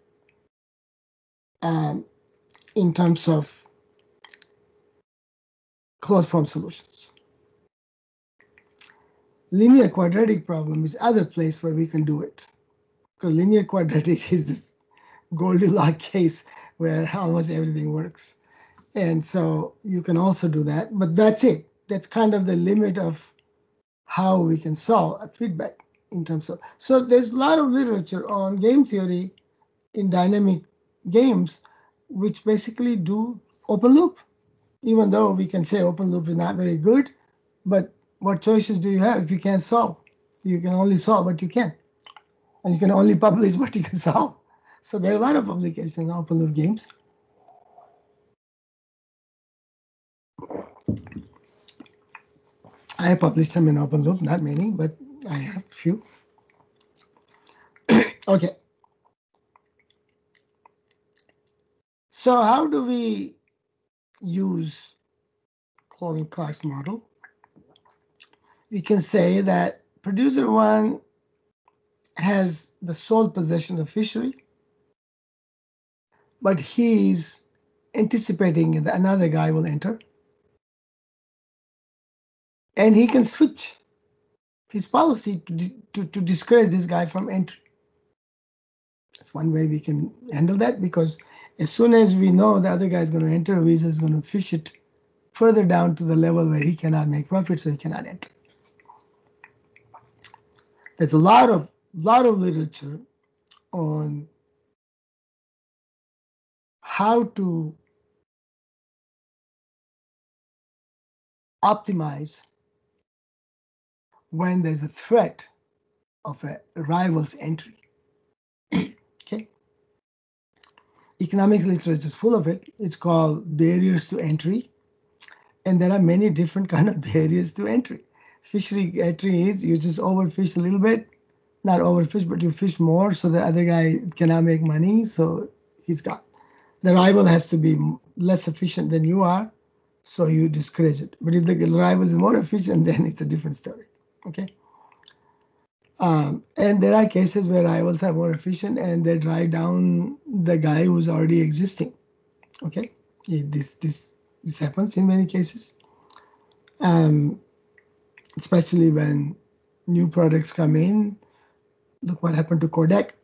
in terms of closed form solutions. Linear quadratic problem is other place where we can do it, because linear quadratic is this Goldilocks case where almost everything works. And so you can also do that, but that's it. That's kind of the limit of how we can solve a feedback in terms of. So there's a lot of literature on game theory in dynamic games, which basically do open loop, even though we can say open loop is not very good, but what choices do you have if you can't solve? You can only solve what you can, and you can only publish what you can solve. So there are a lot of publications in open loop games. I have published them in open loop, not many, but I have a few. Okay. So how do we use Colin Clark's model? We can say that producer one has the sole possession of fishery, but he's anticipating that another guy will enter, and he can switch his policy to discourage this guy from entry. That's one way we can handle that, because as soon as we know the other guy is going to enter, Visa is going to fish it further down to the level where he cannot make profit, so he cannot enter. There's a lot of literature on how to optimize when there's a threat of a rival's entry. Okay, economic literature is full of it. It's called barriers to entry, and there are many different kind of barriers to entry. Fishery entry is you just overfish a little bit, not overfish, but you fish more, so the other guy cannot make money, so he's got. The rival has to be less efficient than you are, so you discourage it. But if the rival is more efficient, then it's a different story. Okay. And there are cases where rivals are more efficient and they drive down the guy who's already existing. Okay, this happens in many cases, especially when new products come in. Look what happened to Kodak.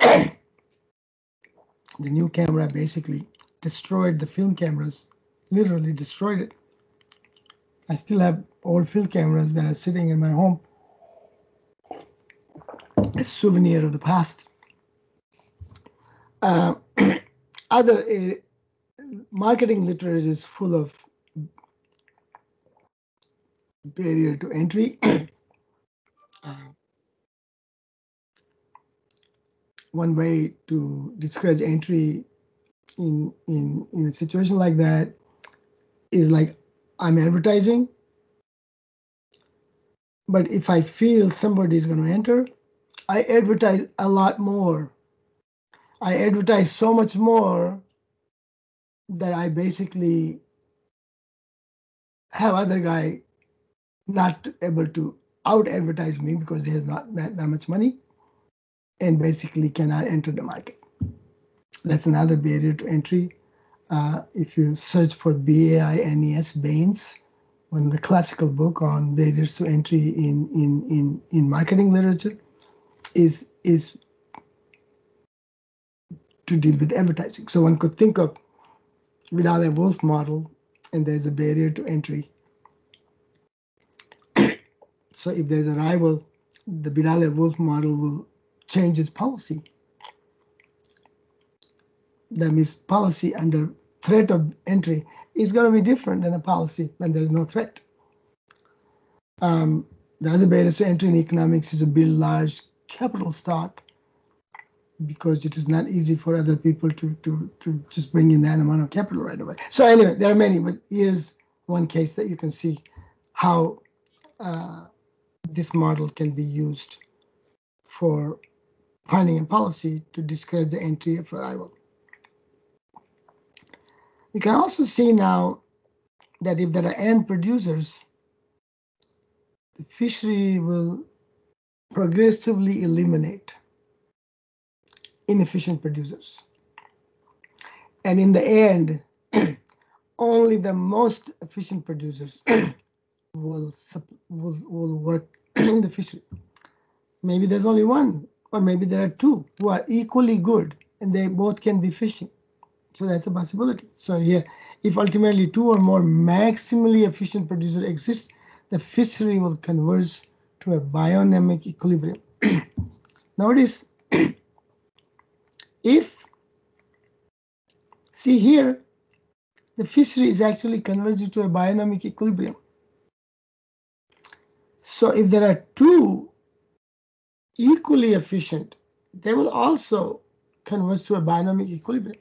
The new camera basically destroyed the film cameras, literally destroyed it. I still have old film cameras that are sitting in my home, a souvenir of the past. Other marketing literature is full of barrier to entry. One way to discourage entry in a situation like that is like, I'm advertising, but if I feel somebody is going to enter, I advertise a lot more. I advertise so much more that I basically have other guy not able to out advertise me because he has not that much money and basically cannot enter the market. That's another barrier to entry. If you search for BAINES, Baines, one of the classical book on barriers to entry in marketing literature, is to deal with advertising. So one could think of Vidal-Wolf model, and there's a barrier to entry. So if there's a rival, the Vidal-Wolf model will change its policy. That means policy under threat of entry is going to be different than a policy when there's no threat. The other barriers to entry in economics is to build large capital stock, because it is not easy for other people to just bring in that amount of capital right away. So anyway, there are many, but here's one case that you can see how this model can be used for finding a policy to discourage the entry of a rival. We can also see now that if there are end producers, the fishery will progressively eliminate inefficient producers. And in the end, only the most efficient producers will work in the fishery. Maybe there's only one, or maybe there are two who are equally good and they both can be fishing. So that's a possibility. So here, if ultimately two or more maximally efficient producers exist, the fishery will converge to a biodynamic equilibrium. Notice, see here, the fishery is actually converging to a biodynamic equilibrium. So if there are two equally efficient, they will also converge to a biodynamic equilibrium.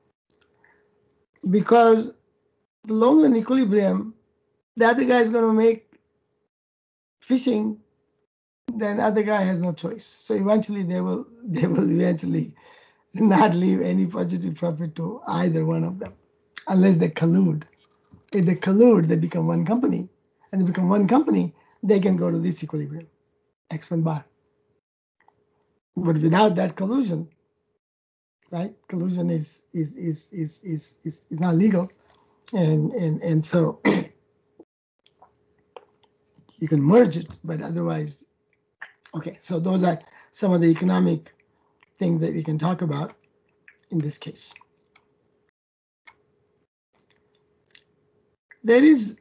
Because the long run equilibrium, the other guy is going to make fishing, then other guy has no choice. So eventually they will eventually not leave any positive profit to either one of them, unless they collude. If they collude, they become one company, and they become one company, they can go to this equilibrium, X1 bar. But without that collusion, right? Collusion is not legal, and so you can merge it, but otherwise Okay, so those are some of the economic things that we can talk about in this case. There is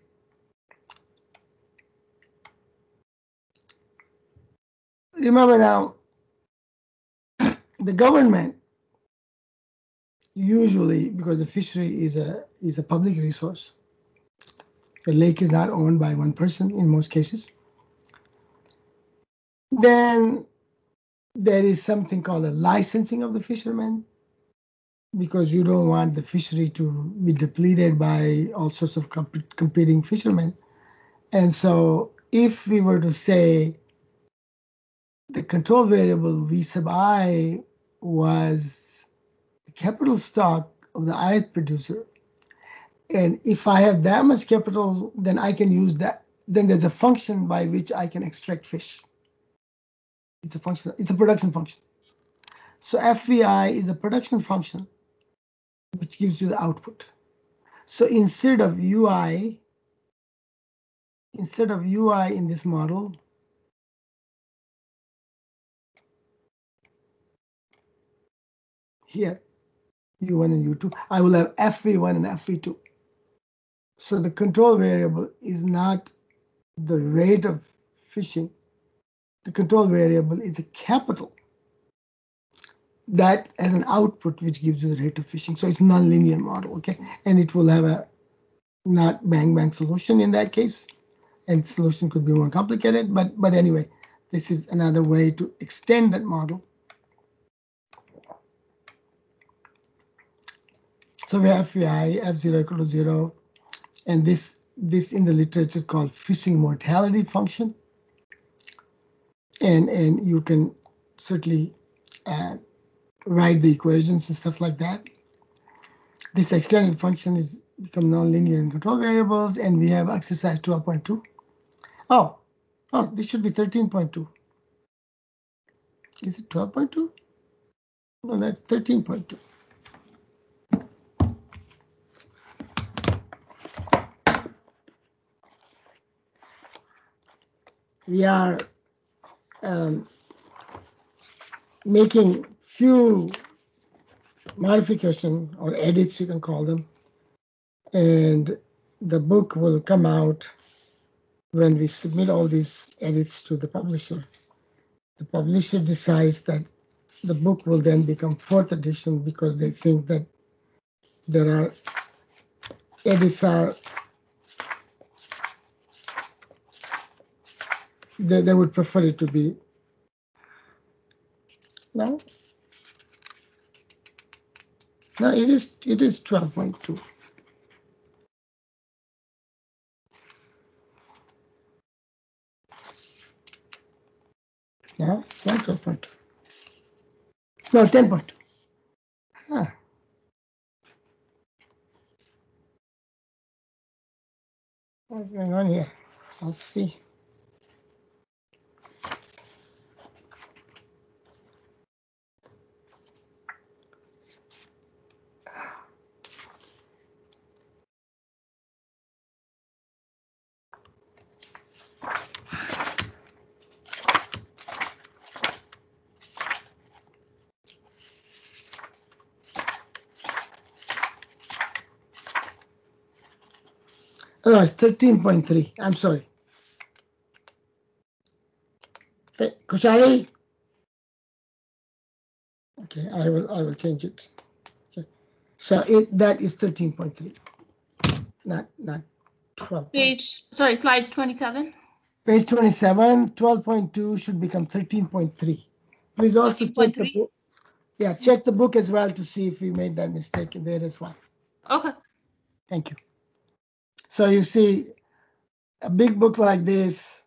remember now the government usually, because the fishery is a public resource, the lake is not owned by one person in most cases, then there is something called a licensing of the fishermen, because you don't want the fishery to be depleted by all sorts of competing fishermen. And so if we were to say the control variable V sub I was the capital stock of the ayat producer, and if I have that much capital, then I can use that. Then there's a function by which I can extract fish. It's a function, it's a production function. So FVI is a production function which gives you the output. So instead of UI in this model, here, U1 and U2, I will have FV1 and FV2. So the control variable is not the rate of fishing. The control variable is a capital that has an output which gives you the rate of fishing. So it's nonlinear model, okay? And it will have a not bang solution in that case. And solution could be more complicated, but anyway, this is another way to extend that model. So we have FVI, F0 equal to 0, and this in the literature is called fishing mortality function. And you can certainly write the equations and stuff like that. This extended function is become nonlinear in control variables, and we have exercise 12.2. Oh, this should be 13.2. Is it 12.2? No, that's 13.2. We are making few modification or edits, you can call them, and the book will come out when we submit all these edits to the publisher. The publisher decides that the book will then become fourth edition because they think that there are edits are they would prefer it to be no it is 12.2. No, it's not 12.2. No, 10.2. Huh. What's going on here? Let's see. Oh, it's 13.3. I'm sorry. Hey, Kushari? Okay, I will change it. Okay. So that is 13.3, not 12. Slides 27. Page 27, 12.2 should become 13.3. Please also check the book. Yeah, check the book as well to see if we made that mistake in there as well. Okay. Thank you. So you see, a big book like this,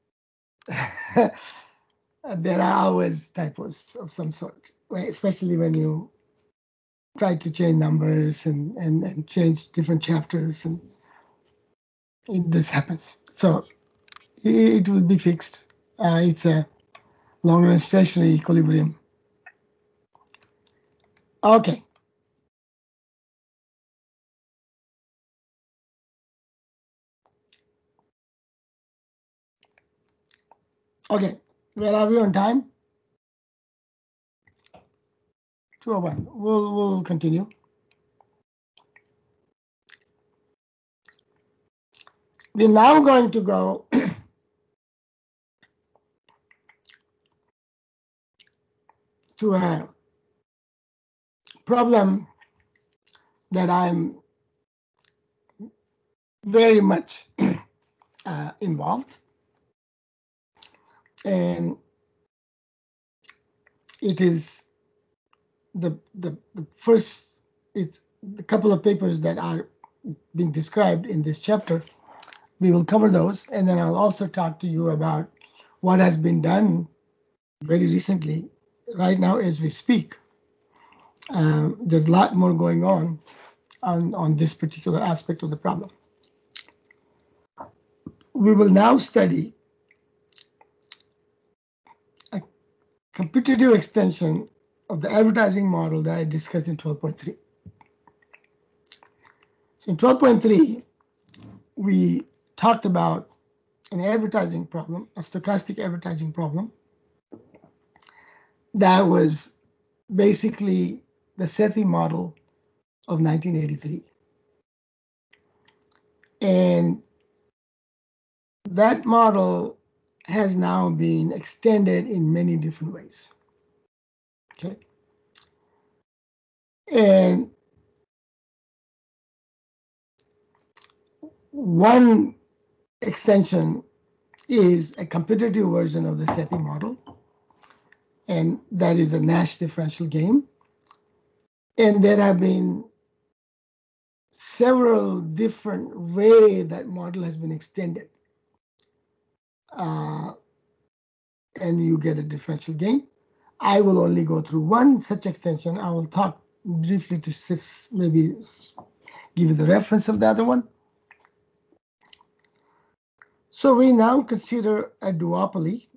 there are always typos of some sort, especially when you try to change numbers and change different chapters, and this happens. So it will be fixed. It's a long-range stationary equilibrium. Okay. Okay. Where are we on time? 2:01. We'll continue. We're now going to go to a problem that I'm very much involved, and it is the first. It's a couple of papers that are being described in this chapter. We will cover those, and then I'll also talk to you about what has been done very recently. Right now, as we speak, there's a lot more going on this particular aspect of the problem. We will now study a competitive extension of the advertising model that I discussed in 12.3. So in 12.3, we talked about an advertising problem, a stochastic advertising problem, that was basically the Sethi model of 1983. And that model has now been extended in many different ways. Okay. And one extension is a competitive version of the Sethi model, and that is a Nash differential game. And there have been several different ways that model has been extended. And you get a differential game. I will only go through one such extension. I will talk briefly to maybe give you the reference of the other one. So we now consider a duopoly,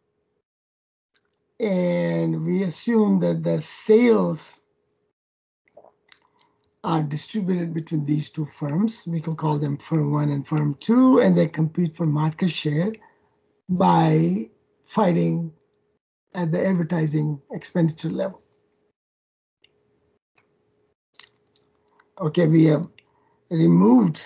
and we assume that the sales are distributed between these two firms. We can call them firm 1 and firm 2, and they compete for market share by fighting at the advertising expenditure level. Okay, we have removed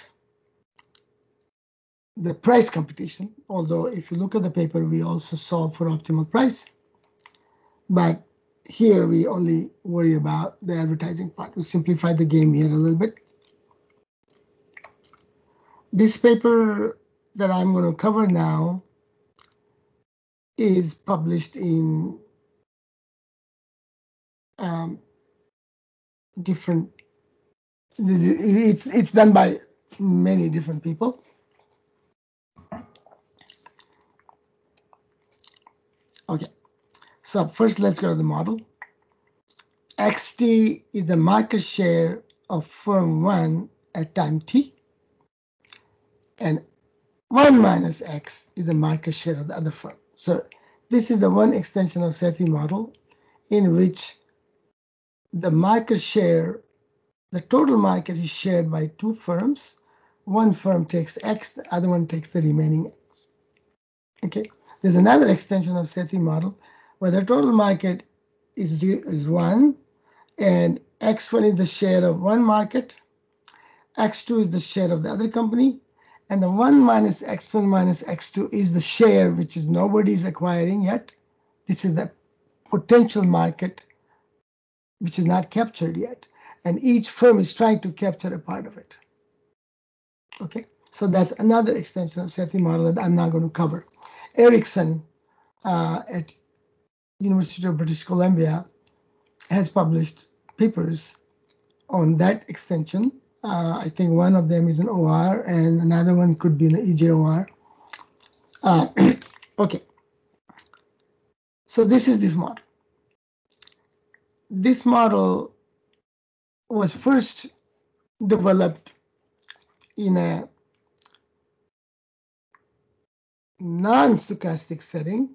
the price competition, although if you look at the paper, we also solve for optimal price. But here we only worry about the advertising part. We simplify the game here a little bit. This paper that I'm going to cover now is published in different, it's done by many different people. Okay, so first let's go to the model. XT is the market share of firm 1 at time t, and 1 minus x is the market share of the other firm. So this is the one extension of Sethi model in which the market share, the total market is shared by two firms. One firm takes x, the other one takes the remaining x. Okay, there's another extension of Sethi model where the total market is 1, and x1 is the share of one market, x2 is the share of the other company, and the 1 minus x1 minus x2 is the share which is nobody's acquiring yet. This is the potential market which is not captured yet, and each firm is trying to capture a part of it. Okay, so that's another extension of Sethi model that I'm not going to cover. Erickson at University of British Columbia has published papers on that extension. I think one of them is an OR and another one could be an EJOR. Okay, so this is this model. This model was first developed in a non-stochastic setting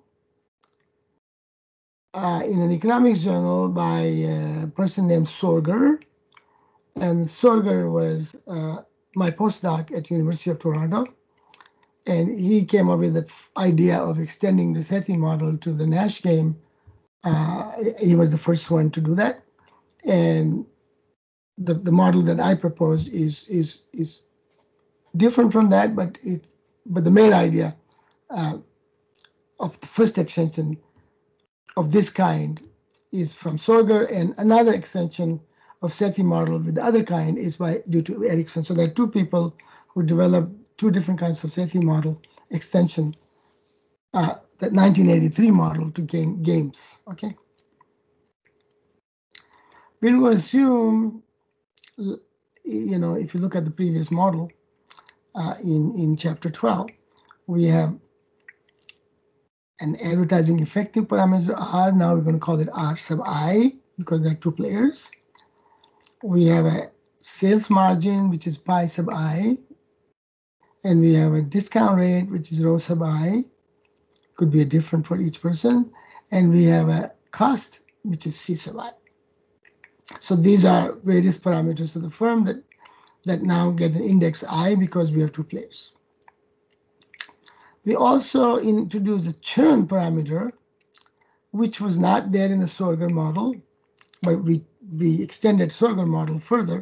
in an economics journal by a person named Sorger. And Sorger was my postdoc at University of Toronto. And he came up with the idea of extending the SETI model to the Nash game. He was the first one to do that. And the model that I proposed is different from that, but the main idea of the first extension of this kind is from Sorger, and another extension of SETI model with the other kind is due to Ericsson. So there are two people who developed two different kinds of SETI model extension, the 1983 model to games. Okay, we will assume, if you look at the previous model in chapter 12, we have an advertising effective parameter R. Now we're going to call it R sub I because there are two players. We have a sales margin, which is pi sub I. And we have a discount rate, which is rho sub I. Could be different for each person. And we have a cost, which is C sub I. So these are various parameters of the firm that now get an index I because we have two players. We also introduced a churn parameter, which was not there in the Sorger model, but we extended Sorger model further.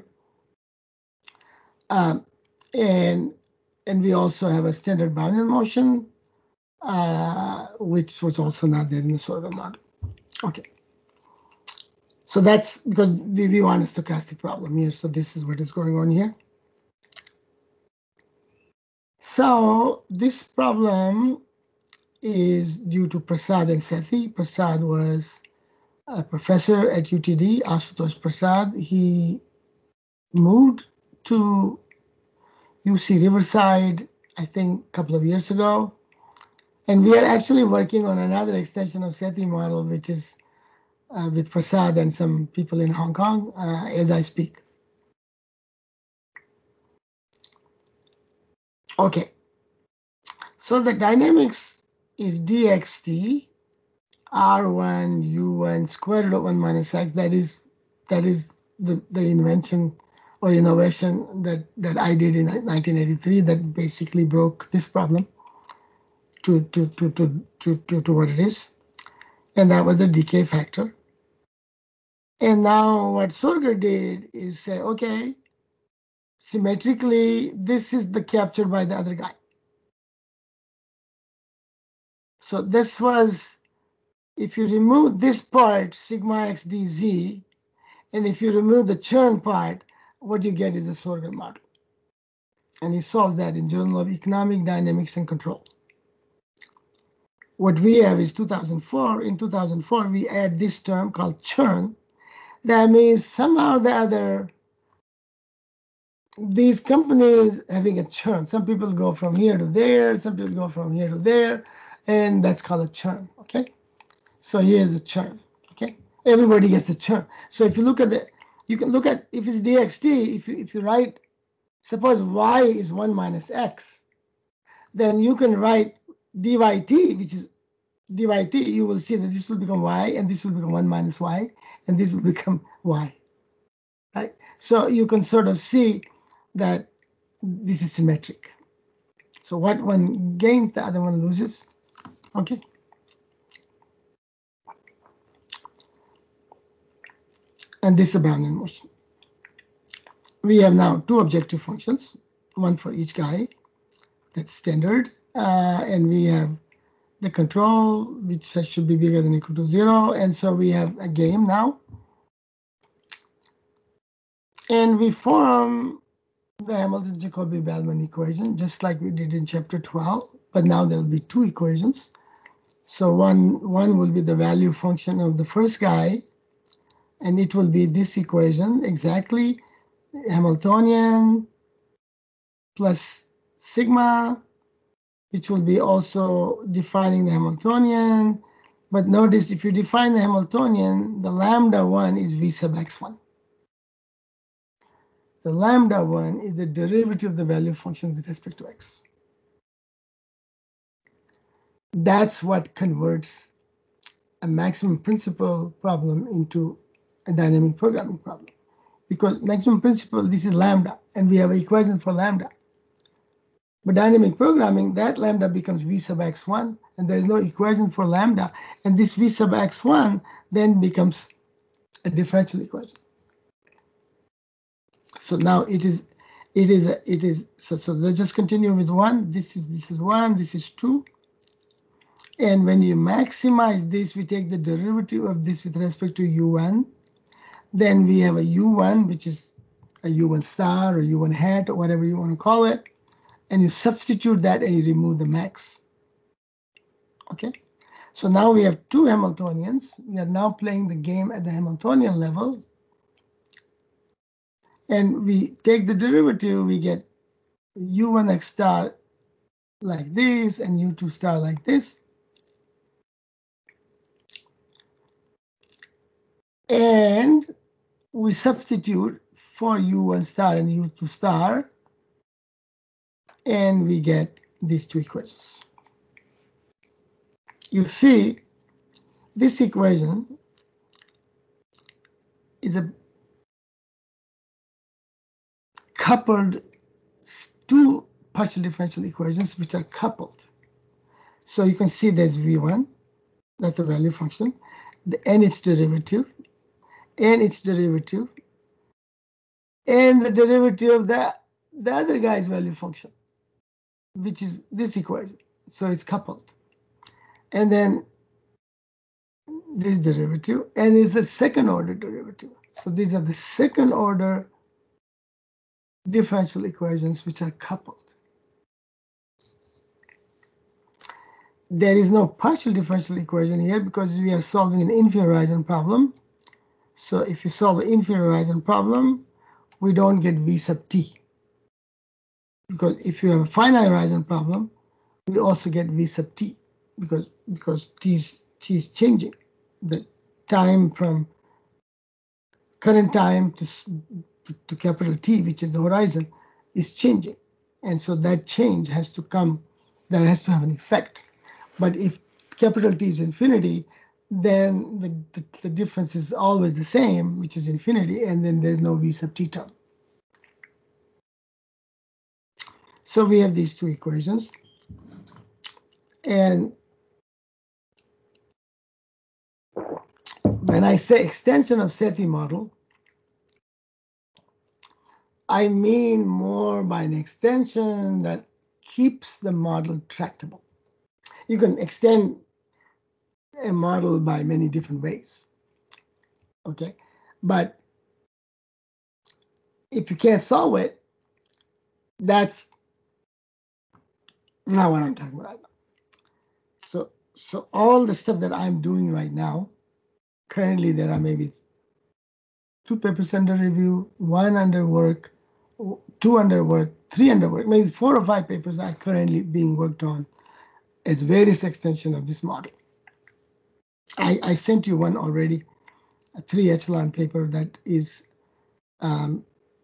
And we also have a standard Brownian motion, which was also not there in the Sorger model. Okay. So that's because we want a stochastic problem here. So this is what is going on here. So this problem is due to Prasad and Sethi. Prasad was a professor at UTD, Ashutosh Prasad. He moved to UC Riverside, I think, a couple of years ago. And we are actually working on another extension of SETI model, which is with Prasad and some people in Hong Kong as I speak. Okay. So the dynamics is dxt r1 u1 square root of 1 minus x. That is the invention or innovation that I did in 1983 that basically broke this problem to what it is. And that was the decay factor. And now what Sorger did is say, okay, symmetrically, this is the captured by the other guy. So this was, if you remove this part, sigma x dz, and if you remove the churn part, what you get is a Sorger model. And he solves that in Journal of Economic Dynamics and Control. What we have is 2004. In 2004, we add this term called churn. That means somehow or the other, these companies having a churn. Some people go from here to there, some people go from here to there, and that's called a churn, okay? So here's a churn, okay? Everybody gets a churn. So if you look at you can look at, if it's dxt, if you write, suppose y is 1 minus x, then you can write dyt, which is dyt, you will see that this will become y, and this will become 1 minus y, and this will become y, right? So you can sort of see that this is symmetric. So what one gains, the other one loses, okay? And this is a Brownian motion. We have now two objective functions, one for each guy, that's standard, and we have the control, which should be bigger than or equal to 0, and so we have a game now. And we form the Hamilton-Jacobi-Bellman equation, just like we did in chapter 12, but now there will be two equations. So one will be the value function of the first guy, and it will be this equation, exactly Hamiltonian plus sigma, which will be also defining the Hamiltonian. But notice if you define the Hamiltonian, the lambda 1 is v sub x1. The lambda 1 is the derivative of the value function with respect to x. That's what converts a maximum principal problem into a dynamic programming problem. Because maximum principal, this is lambda, and we have an equation for lambda. But dynamic programming, that lambda becomes v sub x1, and there's no equation for lambda. And this v sub x1 then becomes a differential equation. So now so let's just continue with 1. This is 1, this is 2. And when you maximize this, we take the derivative of this with respect to u1. Then we have a u1, which is a u1 star or u1 hat or whatever you want to call it. And you substitute that and you remove the max. Okay? So now we have two Hamiltonians. We are now playing the game at the Hamiltonian level. And we take the derivative, we get u1x star like this and u2 star like this. And we substitute for u1 star and u2 star, and we get these two equations. You see, this equation is a coupled two partial differential equations which are coupled. So you can see there's v1, that's a value function, and its derivative, and its derivative, and the derivative of the other guy's value function, which is this equation. So it's coupled. And then this derivative, and it's a second order derivative. So these are the second order differential equations which are coupled. There is no partial differential equation here because we are solving an infinite horizon problem. So if you solve an infinite horizon problem, we don't get v sub t. Because if you have a finite horizon problem, we also get v sub t because t is changing. The time from current time to capital T, which is the horizon, is changing. And so that change has to come, that has to have an effect. But if capital T is infinity, then the difference is always the same, which is infinity, and then there's no v sub t term. So we have these two equations. And when I say extension of Sethi model, I mean more by an extension that keeps the model tractable. You can extend a model by many different ways, okay? But if you can't solve it, that's not what I'm talking about. So all the stuff that I'm doing right now, currently there are maybe 2 papers under review, 1 under work, 2 under work, 3 under work, maybe 4 or 5 papers are currently being worked on as various extension of this model. I sent you one already, a 3 echelon paper that is in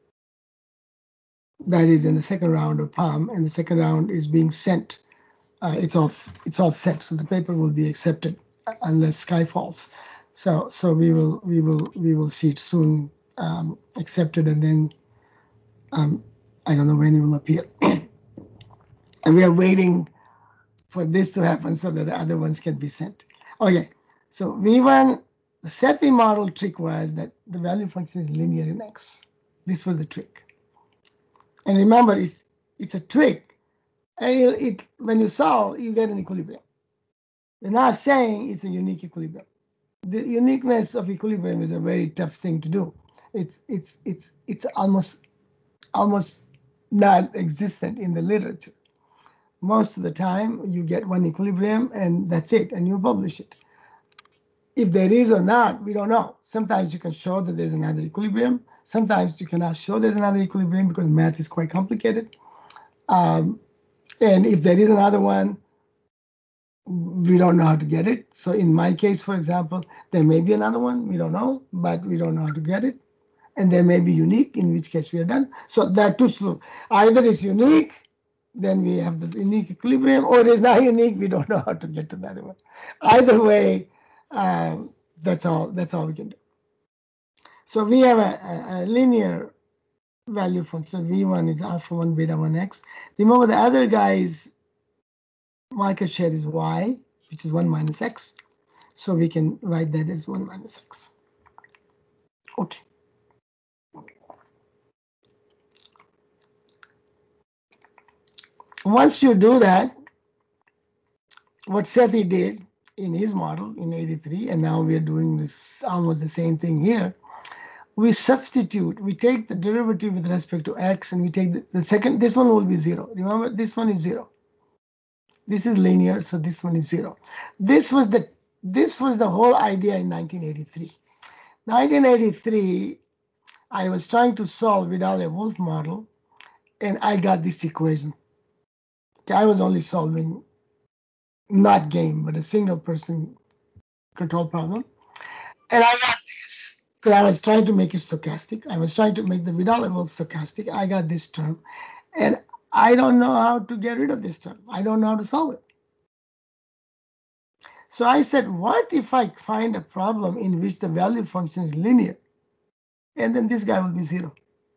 the second round of PALM, and the second round is being sent. It's all set, so the paper will be accepted unless sky falls. So we will see it soon accepted, and then I don't know when it will appear. And we are waiting for this to happen so that the other ones can be sent. Okay, so V1, the Sethi model trick was that the value function is linear in X. This was the trick. And remember, it's a trick. And when you solve, you get an equilibrium. We're not saying it's a unique equilibrium. The uniqueness of equilibrium is a very tough thing to do. It's almost not existent in the literature. Most of the time, you get one equilibrium and that's it, and you publish it. If there is or not, we don't know. Sometimes you can show that there's another equilibrium. Sometimes you cannot show there's another equilibrium because math is quite complicated. And if there is another one, we don't know how to get it. So in my case, for example, there may be another one, we don't know, but we don't know how to get it. And there may be unique, in which case we are done. So there are two solutions. Either it's unique, then we have this unique equilibrium, or it's not unique, we don't know how to get to the other one. Either way, that's all we can do. So we have a linear value function. V1 is alpha 1 beta 1 x. Remember the other guy's market share is y, which is 1 minus x. So we can write that as 1 minus x. Okay. Once you do that, what Sethi did in his model in 83, and now we are doing this almost the same thing here. We substitute, we take the derivative with respect to x, and we take the second, this one will be 0. Remember, this one is 0. This is linear, so this one is 0. This was the whole idea in 1983. 1983, I was trying to solve Vidal-Wolf model, and I got this equation. Okay, I was only solving not game, but a single person control problem. And I got this because I was trying to make it stochastic. I was trying to make the Vidal-Wolf stochastic. I got this term, and I don't know how to get rid of this term. I don't know how to solve it. So I said, what if I find a problem in which the value function is linear? And then this guy will be 0.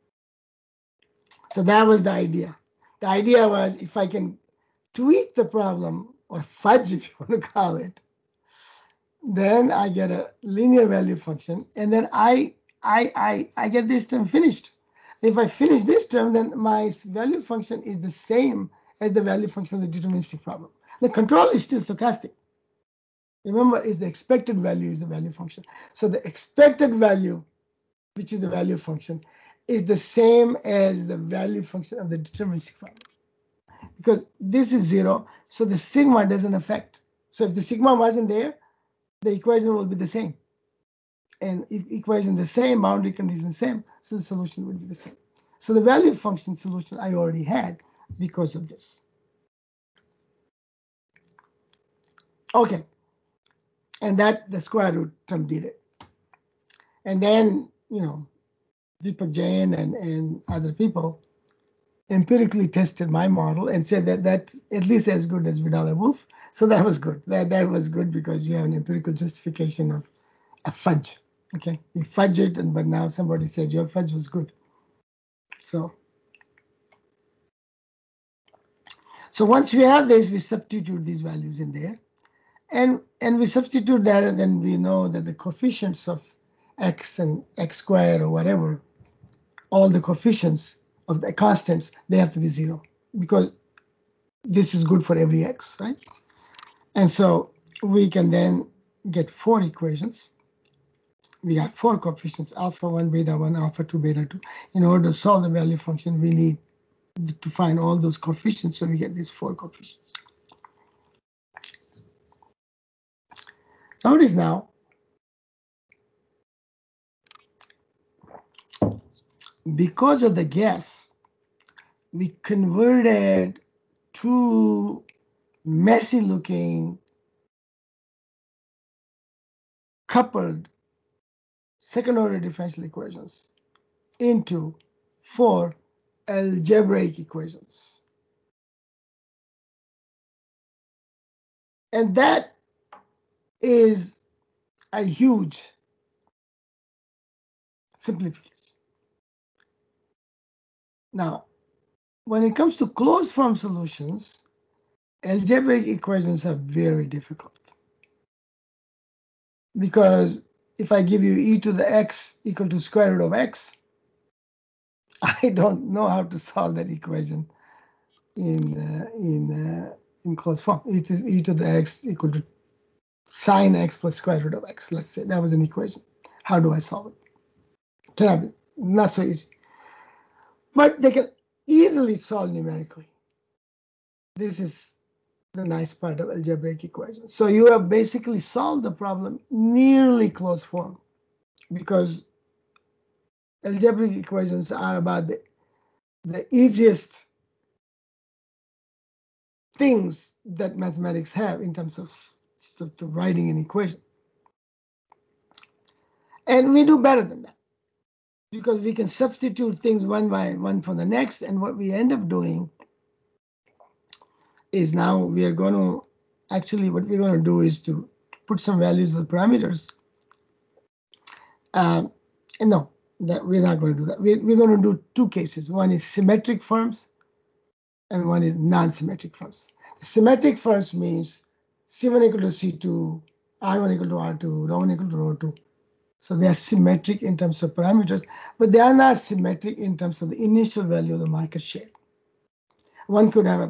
So that was the idea. The idea was if I can tweak the problem, or fudge if you want to call it, then I get a linear value function, and then I get this term finished. If I finish this term, then my value function is the same as the value function of the deterministic problem. The control is still stochastic. Remember, is the expected value is the value function. So the expected value, which is the value function, is the same as the value function of the deterministic problem. Because this is 0, so the sigma doesn't affect. So if the sigma wasn't there, the equation will be the same. And if equation the same, boundary condition same, so the solution would be the same. So the value function solution I already had because of this. Okay. And that the square root term did it. And then, Deepak Jain and other people empirically tested my model and said that that's at least as good as Vidal-Wolf. So that was good. That was good because you have an empirical justification of a fudge. Okay, you fudge it, but now somebody said your fudge was good. So once we have this, we substitute these values in there, and we substitute that, and then we know that the coefficients of x and x squared or whatever, all the coefficients of the constants, they have to be 0 because this is good for every x, right? And so we can then get 4 equations. We got 4 coefficients, alpha 1, beta 1, alpha 2, beta 2. In order to solve the value function, we need to find all those coefficients, so we get these 4 coefficients. Notice now, because of the guess, we converted 2 messy looking coupled second order differential equations into 4 algebraic equations. And that is a huge simplification. Now, when it comes to closed form solutions, algebraic equations are very difficult. Because if I give you e to the x equal to square root of x, I don't know how to solve that equation in closed form. It is e to the x equal to sine x plus square root of x. Let's say that was an equation. How do I solve it? Cannot be, not so easy. But they can easily solve numerically. This is the nice part of algebraic equations. So you have basically solved the problem nearly closed form, because algebraic equations are about the easiest things that mathematics have in terms of writing an equation. And we do better than that, because we can substitute things one by one for the next. And what we end up doing is now we are going to, actually what we're going to do is to put some values of the parameters. And no, That we're not going to do that. We're going to do two cases. One is symmetric firms and one is non-symmetric firms. The symmetric firms means C1 equal to C2, R1 equal to R2, Rho1 equal to Rho2. So they are symmetric in terms of parameters, but they are not symmetric in terms of the initial value of the market share. One could have a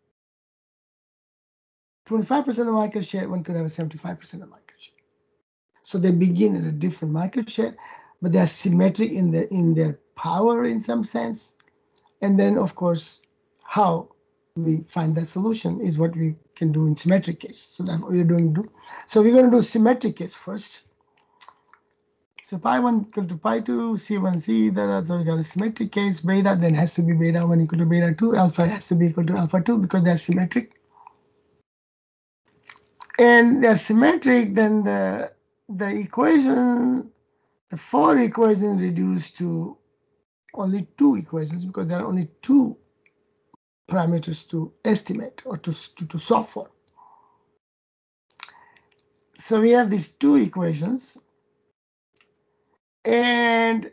25% of the market share, one could have a 75% of market share. So they begin at a different market share, but they are symmetric in their power in some sense. And then, of course, how we find the solution is what we can do in symmetric case. So that's what we're doing. So we're going to do symmetric case first. So pi1 equal to pi2, c1c, so we got a symmetric case. Beta then has to be beta1 equal to beta2. Alpha has to be equal to alpha2 because they're symmetric. And they're symmetric, then the equation, the four equations reduced to only two equations because there are only two parameters to estimate or to solve for. So we have these two equations, and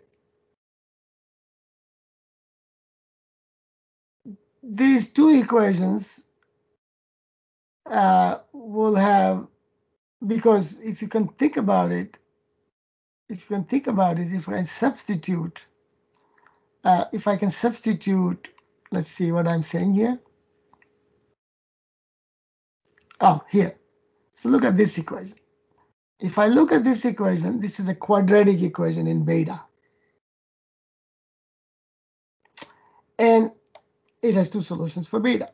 these two equations will have, because if you can think about it, if I substitute, if I can substitute, let's see what I'm saying here. Oh, here. So look at this equation. If I look at this equation, this is a quadratic equation in beta. And it has two solutions for beta.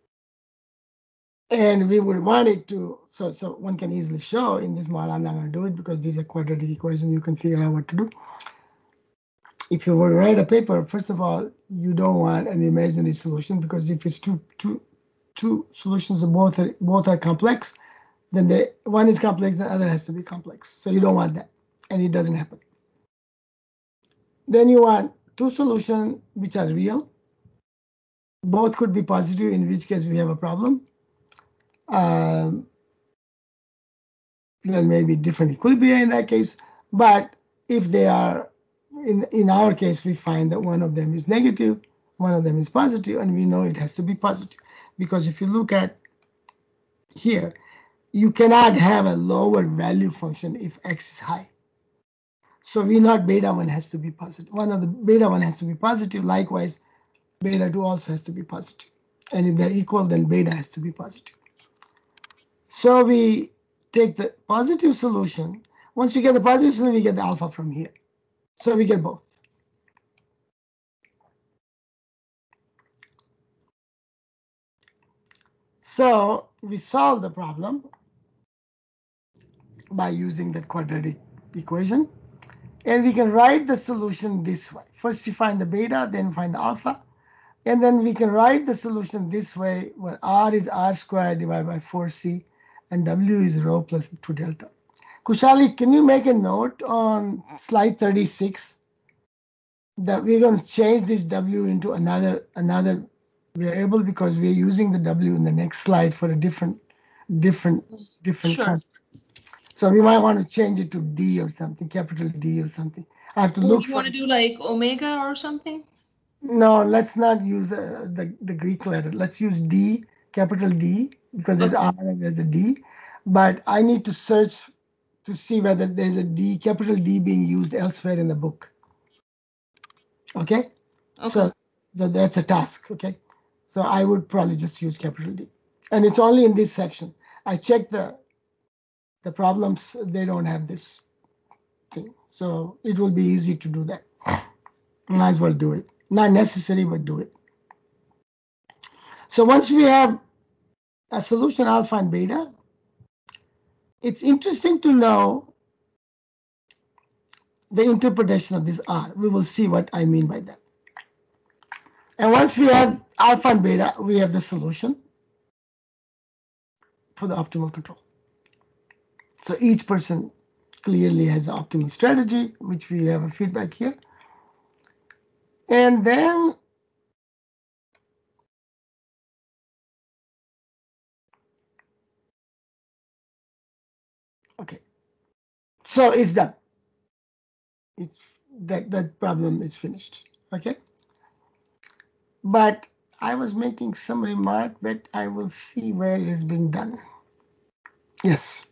And we would want it to, so one can easily show in this model. I'm not going to do it because these are quadratic equations. You can figure out what to do. If you were to write a paper, first of all, you don't want an imaginary solution, because if it's two solutions and both are complex, then one is complex, the other has to be complex. So you don't want that, and it doesn't happen. Then you want two solutions which are real. Both could be positive, in which case we have a problem. There may be different equilibria in that case, but if they are, in our case, we find that one of them is negative, one of them is positive, and we know it has to be positive. Because if you look at here, you cannot have a lower value function if x is high. So we know beta 1 has to be positive. One of the beta 1 has to be positive. Likewise, beta 2 also has to be positive. And if they're equal, then beta has to be positive. So we take the positive solution. Once we get the positive solution, we get the alpha from here. So we get both. So we solve the problem by using that quadratic equation. And we can write the solution this way. First we find the beta, then find the alpha. And then we can write the solution this way, where R is R squared divided by 4C, and W is rho plus 2 delta. Kushali, can you make a note on slide 36 that we're going to change this W into another variable, because we're using the W in the next slide for a different Sure. concept. So we might want to change it to D or something, capital D or something. I have to Or look you for want to it. do like omega or something? No, let's not use the Greek letter. Let's use D, capital D, because there's Okay. R and there's a D. But I need to search to see whether there's a D, capital D, being used elsewhere in the book. Okay? Okay. So that's a task. Okay? So I would probably just use capital D. And it's only in this section. I checked the problems, they don't have this thing. So it will be easy to do that. Might as well do it. Not necessary, but do it. So once we have a solution alpha and beta, it's interesting to know the interpretation of this R. We will see what I mean by that. And once we have alpha and beta, we have the solution for the optimal control. So each person clearly has the optimal strategy, which we have a feedback here. And then, okay, so it's done. It's that problem is finished. Okay, but I was making some remark that I will see where it is being done. Yes.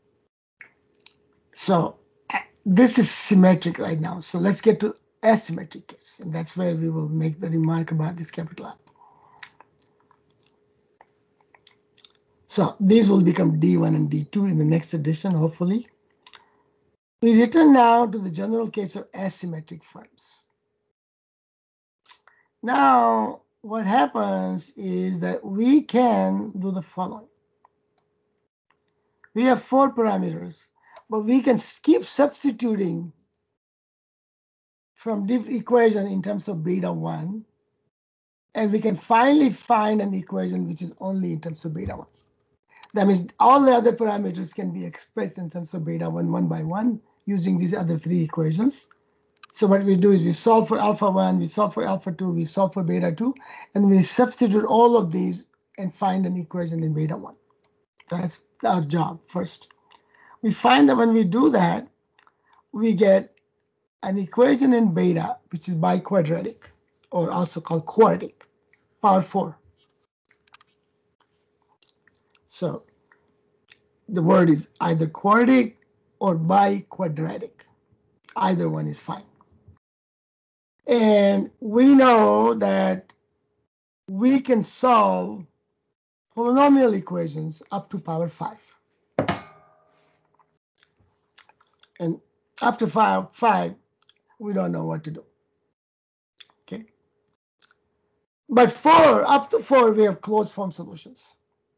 So this is symmetric right now. So let's get to asymmetric case, and that's where we will make the remark about this capital R. So these will become D1 and D2 in the next edition, hopefully. We return now to the general case of asymmetric firms. Now, what happens is that we can do the following. We have 4 parameters, but we can keep substituting from diff equation in terms of beta 1, and we can finally find an equation which is only in terms of beta 1. That means all the other parameters can be expressed in terms of beta 1, one by one, using these other 3 equations. So what we do is we solve for alpha 1, we solve for alpha 2, we solve for beta 2, and we substitute all of these and find an equation in beta 1. That's our job first. We find that when we do that, we get an equation in beta, which is biquadratic, or also called quartic, power 4. So the word is either quartic or biquadratic. Either one is fine. And we know that we can solve polynomial equations up to power 5. And after 5, we don't know what to do. Okay. But 4, up to 4, we have closed form solutions.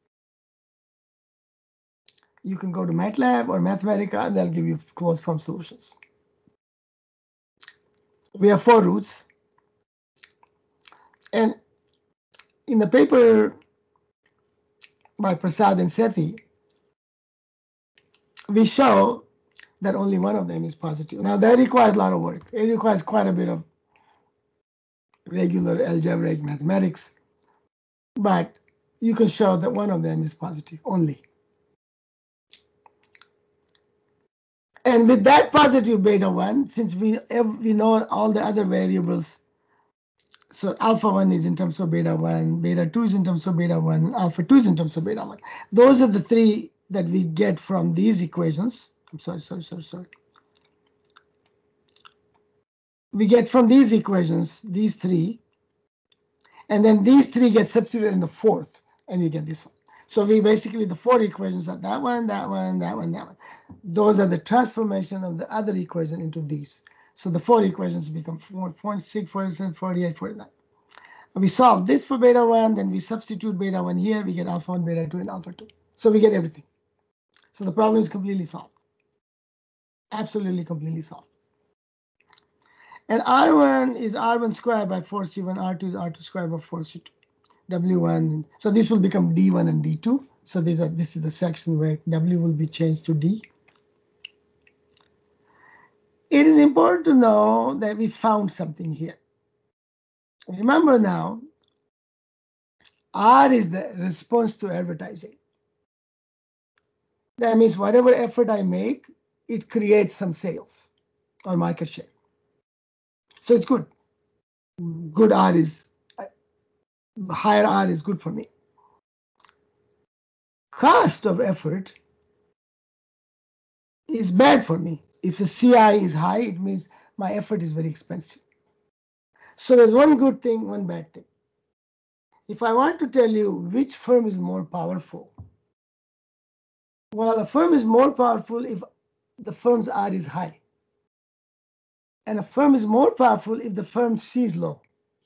You can go to MATLAB or Mathematica, and they'll give you closed form solutions. We have 4 roots. And in the paper by Prasad and Sethi, we show that only one of them is positive. Now, that requires a lot of work. It requires quite a bit of regular algebraic mathematics, but you can show that one of them is positive only. And with that positive beta 1, since we know all the other variables, so alpha 1 is in terms of beta 1, beta 2 is in terms of beta 1, alpha 2 is in terms of beta 1. Those are the 3 that we get from these equations. I'm sorry. We get from these equations, these 3, and then these 3 get substituted in the 4th, and you get this one. So we basically, the 4 equations are that one, that one, that one, that one. Those are the transformation of the other equation into these. So the 4 equations become 4.6, 47, 48, 49. We solve this for beta 1, then we substitute beta 1 here, we get alpha 1, beta 2, and alpha 2. So we get everything. So the problem is completely solved. Absolutely completely solved. And R1 is R1 squared by 4C1, R2 is R2 squared by 4C2. W1, so this will become D1 and D2. So this is the section where W will be changed to D. It is important to know that we found something here. Remember now, R is the response to advertising. That means whatever effort I make, it creates some sales or market share. So it's good. Good R is, higher R is good for me. Cost of effort is bad for me. If the CI is high, it means my effort is very expensive. So there's one good thing, one bad thing. If I want to tell you which firm is more powerful, well, a firm is more powerful if the firm's R is high. And a firm is more powerful if the firm C is low.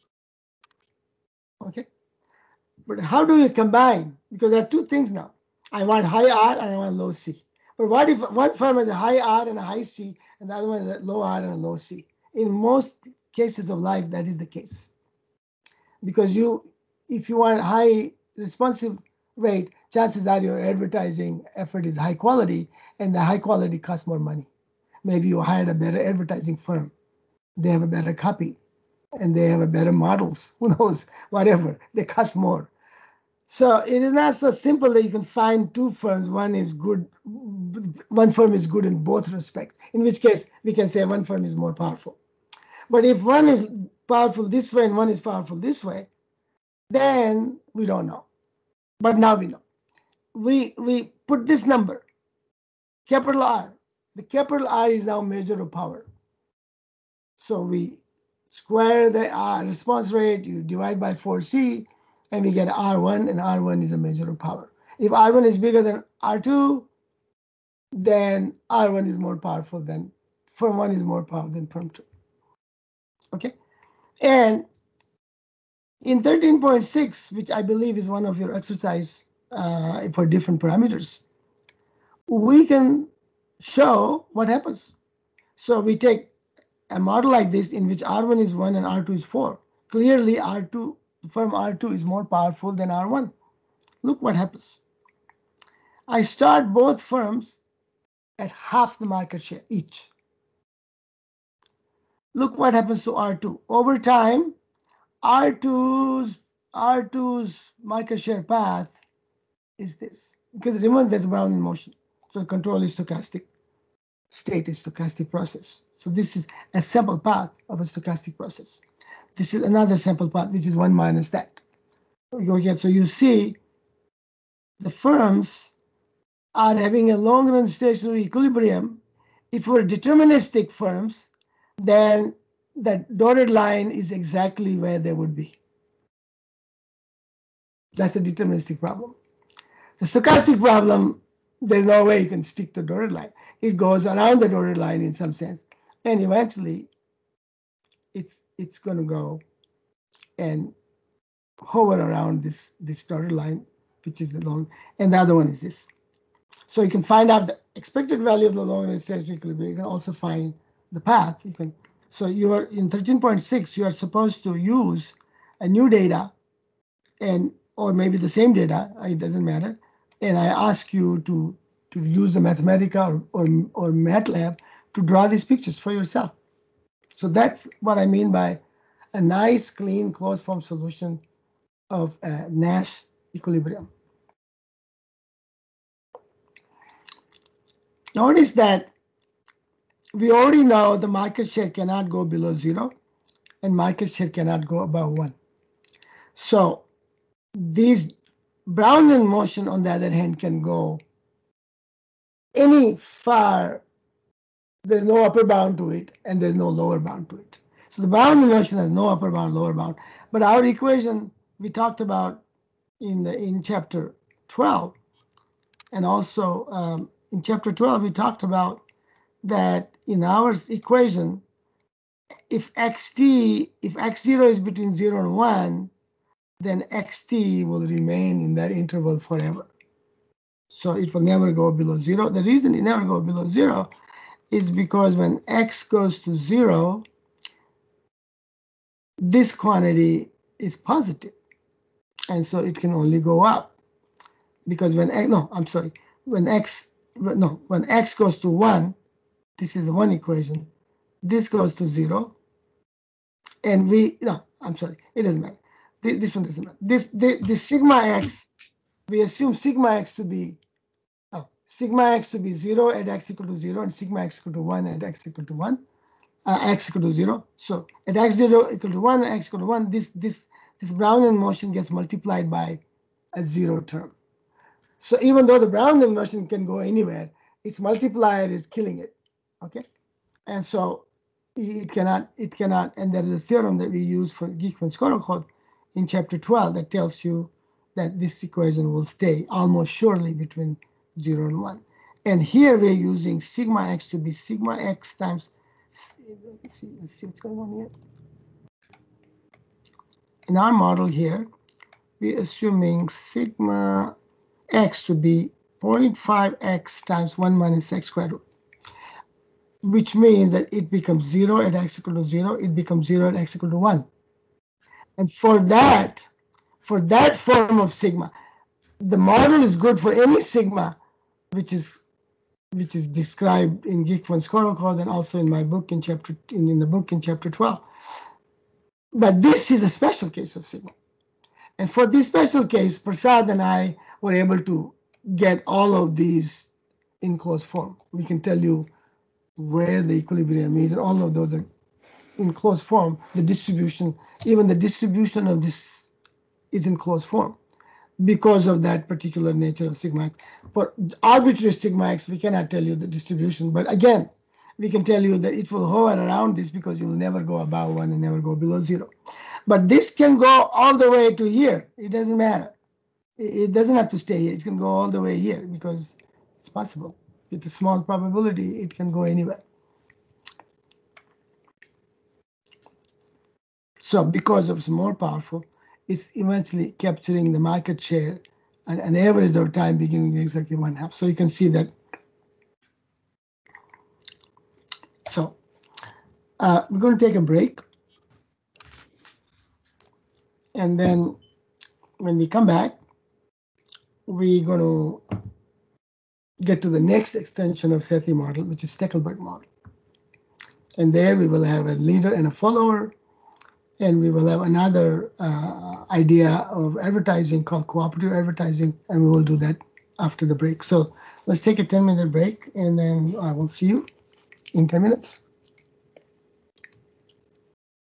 Okay? But how do you combine? Because there are 2 things now. I want high R and I want low C. But what if one firm has a high R and a high C, and the other one has a low R and a low C? In most cases of life, that is the case. Because if you want high responsive rate, chances are your advertising effort is high quality, and the high quality costs more money. Maybe you hired a better advertising firm. They have a better copy, and they have a better models. Who knows? Whatever. They cost more. So it is not so simple that you can find 2 firms. One is good. One firm is good in both respects. In which case, we can say one firm is more powerful. But if one is powerful this way and one is powerful this way, then we don't know. But now we know. We put this number, capital R. The capital R is now measure of power. So we square the R response rate, you divide by 4C, and we get R1, and R1 is a measure of power. If R1 is bigger than R2, then R1 is more powerful than firm 1 is more powerful than firm 2. Okay? And in 13.6, which I believe is one of your exercise for different parameters, we can show what happens. So we take a model like this in which R1 is 1 and R2 is 4. Clearly, R2 firm R2 is more powerful than R1. Look what happens. I start both firms at half the market share each. Look what happens to R2. Over time, R2's market share path is this. Because remember, there's Brownian motion. So control is stochastic, state is stochastic process. So this is a sample path of a stochastic process. This is another sample path, which is 1 minus that. Okay, so you see the firms are having a long-run stationary equilibrium. If we're deterministic firms, then that dotted line is exactly where they would be. That's a deterministic problem. The stochastic problem, there's no way you can stick the dotted line. It goes around the dotted line in some sense, and eventually it's going to go and hover around this dotted line, which is the long, and the other one is this. So you can find out the expected value of the long-run stationary equilibrium. You can also find the path. You can. So you are in 13.6. You are supposed to use a new data, and or maybe the same data. It doesn't matter. And I ask you to use the Mathematica or MATLAB to draw these pictures for yourself. So that's what I mean by a nice, clean, closed form solution of a Nash equilibrium. Notice that we already know the market share cannot go below 0 and market share cannot go above 1. So these Brownian motion, on the other hand, can go any far. There's no upper bound to it and there's no lower bound to it. So the Brownian motion has no upper bound, lower bound. But our equation we talked about in chapter 12, and also in chapter 12 we talked about that in our equation, if x0 is between 0 and 1, then xt will remain in that interval forever. So it will never go below 0. The reason it never goes below 0 is because when x goes to 0, this quantity is positive, and so it can only go up. Because when when x goes to 1, this is the one equation, this goes to 0, and it doesn't matter. This one doesn't matter. This sigma x, we assume sigma x to be 0 at x equal to 0 and sigma x equal to 1 at x equal to 1, x equal to 0. So at x0 equal to 1, x equal to 1, this Brownian motion gets multiplied by a 0 term. So even though the Brownian motion can go anywhere, its multiplier is killing it. Okay, and so it cannot, and there is a theorem that we use for Geekman-Skorokhod in chapter 12 that tells you that this equation will stay almost surely between 0 and 1. And here we're using sigma x to be sigma x times, let's see what's going on here. In our model here, we're assuming sigma x to be 0.5x times 1 minus x squared root, which means that it becomes 0 at x equal to 0, it becomes 0 at x equal to 1. And for that form of sigma, the model is good for any sigma, which is described in Geekman-Skorokhod and also in my book in the book in chapter 12. But this is a special case of sigma. And for this special case, Prasad and I were able to get all of these in closed form. We can tell you where the equilibrium is, and all of those are in closed form, the distribution, even the distribution of this is in closed form because of that particular nature of sigma x. For arbitrary sigma x, we cannot tell you the distribution, but again, we can tell you that it will hover around this because it will never go above 1 and never go below 0. But this can go all the way to here. It doesn't matter. It doesn't have to stay here. It can go all the way here because it's possible. With a small probability, it can go anywhere. So because it's more powerful, it's eventually capturing the market share and an average of time beginning exactly 1/2. So you can see that. So we're going to take a break. And then when we come back, we're going to get to the next extension of Sethi model, which is Steckelberg model. And there we will have a leader and a follower. And we will have another idea of advertising called cooperative advertising, and we will do that after the break. So let's take a 10-minute break, and then I will see you in 10 minutes.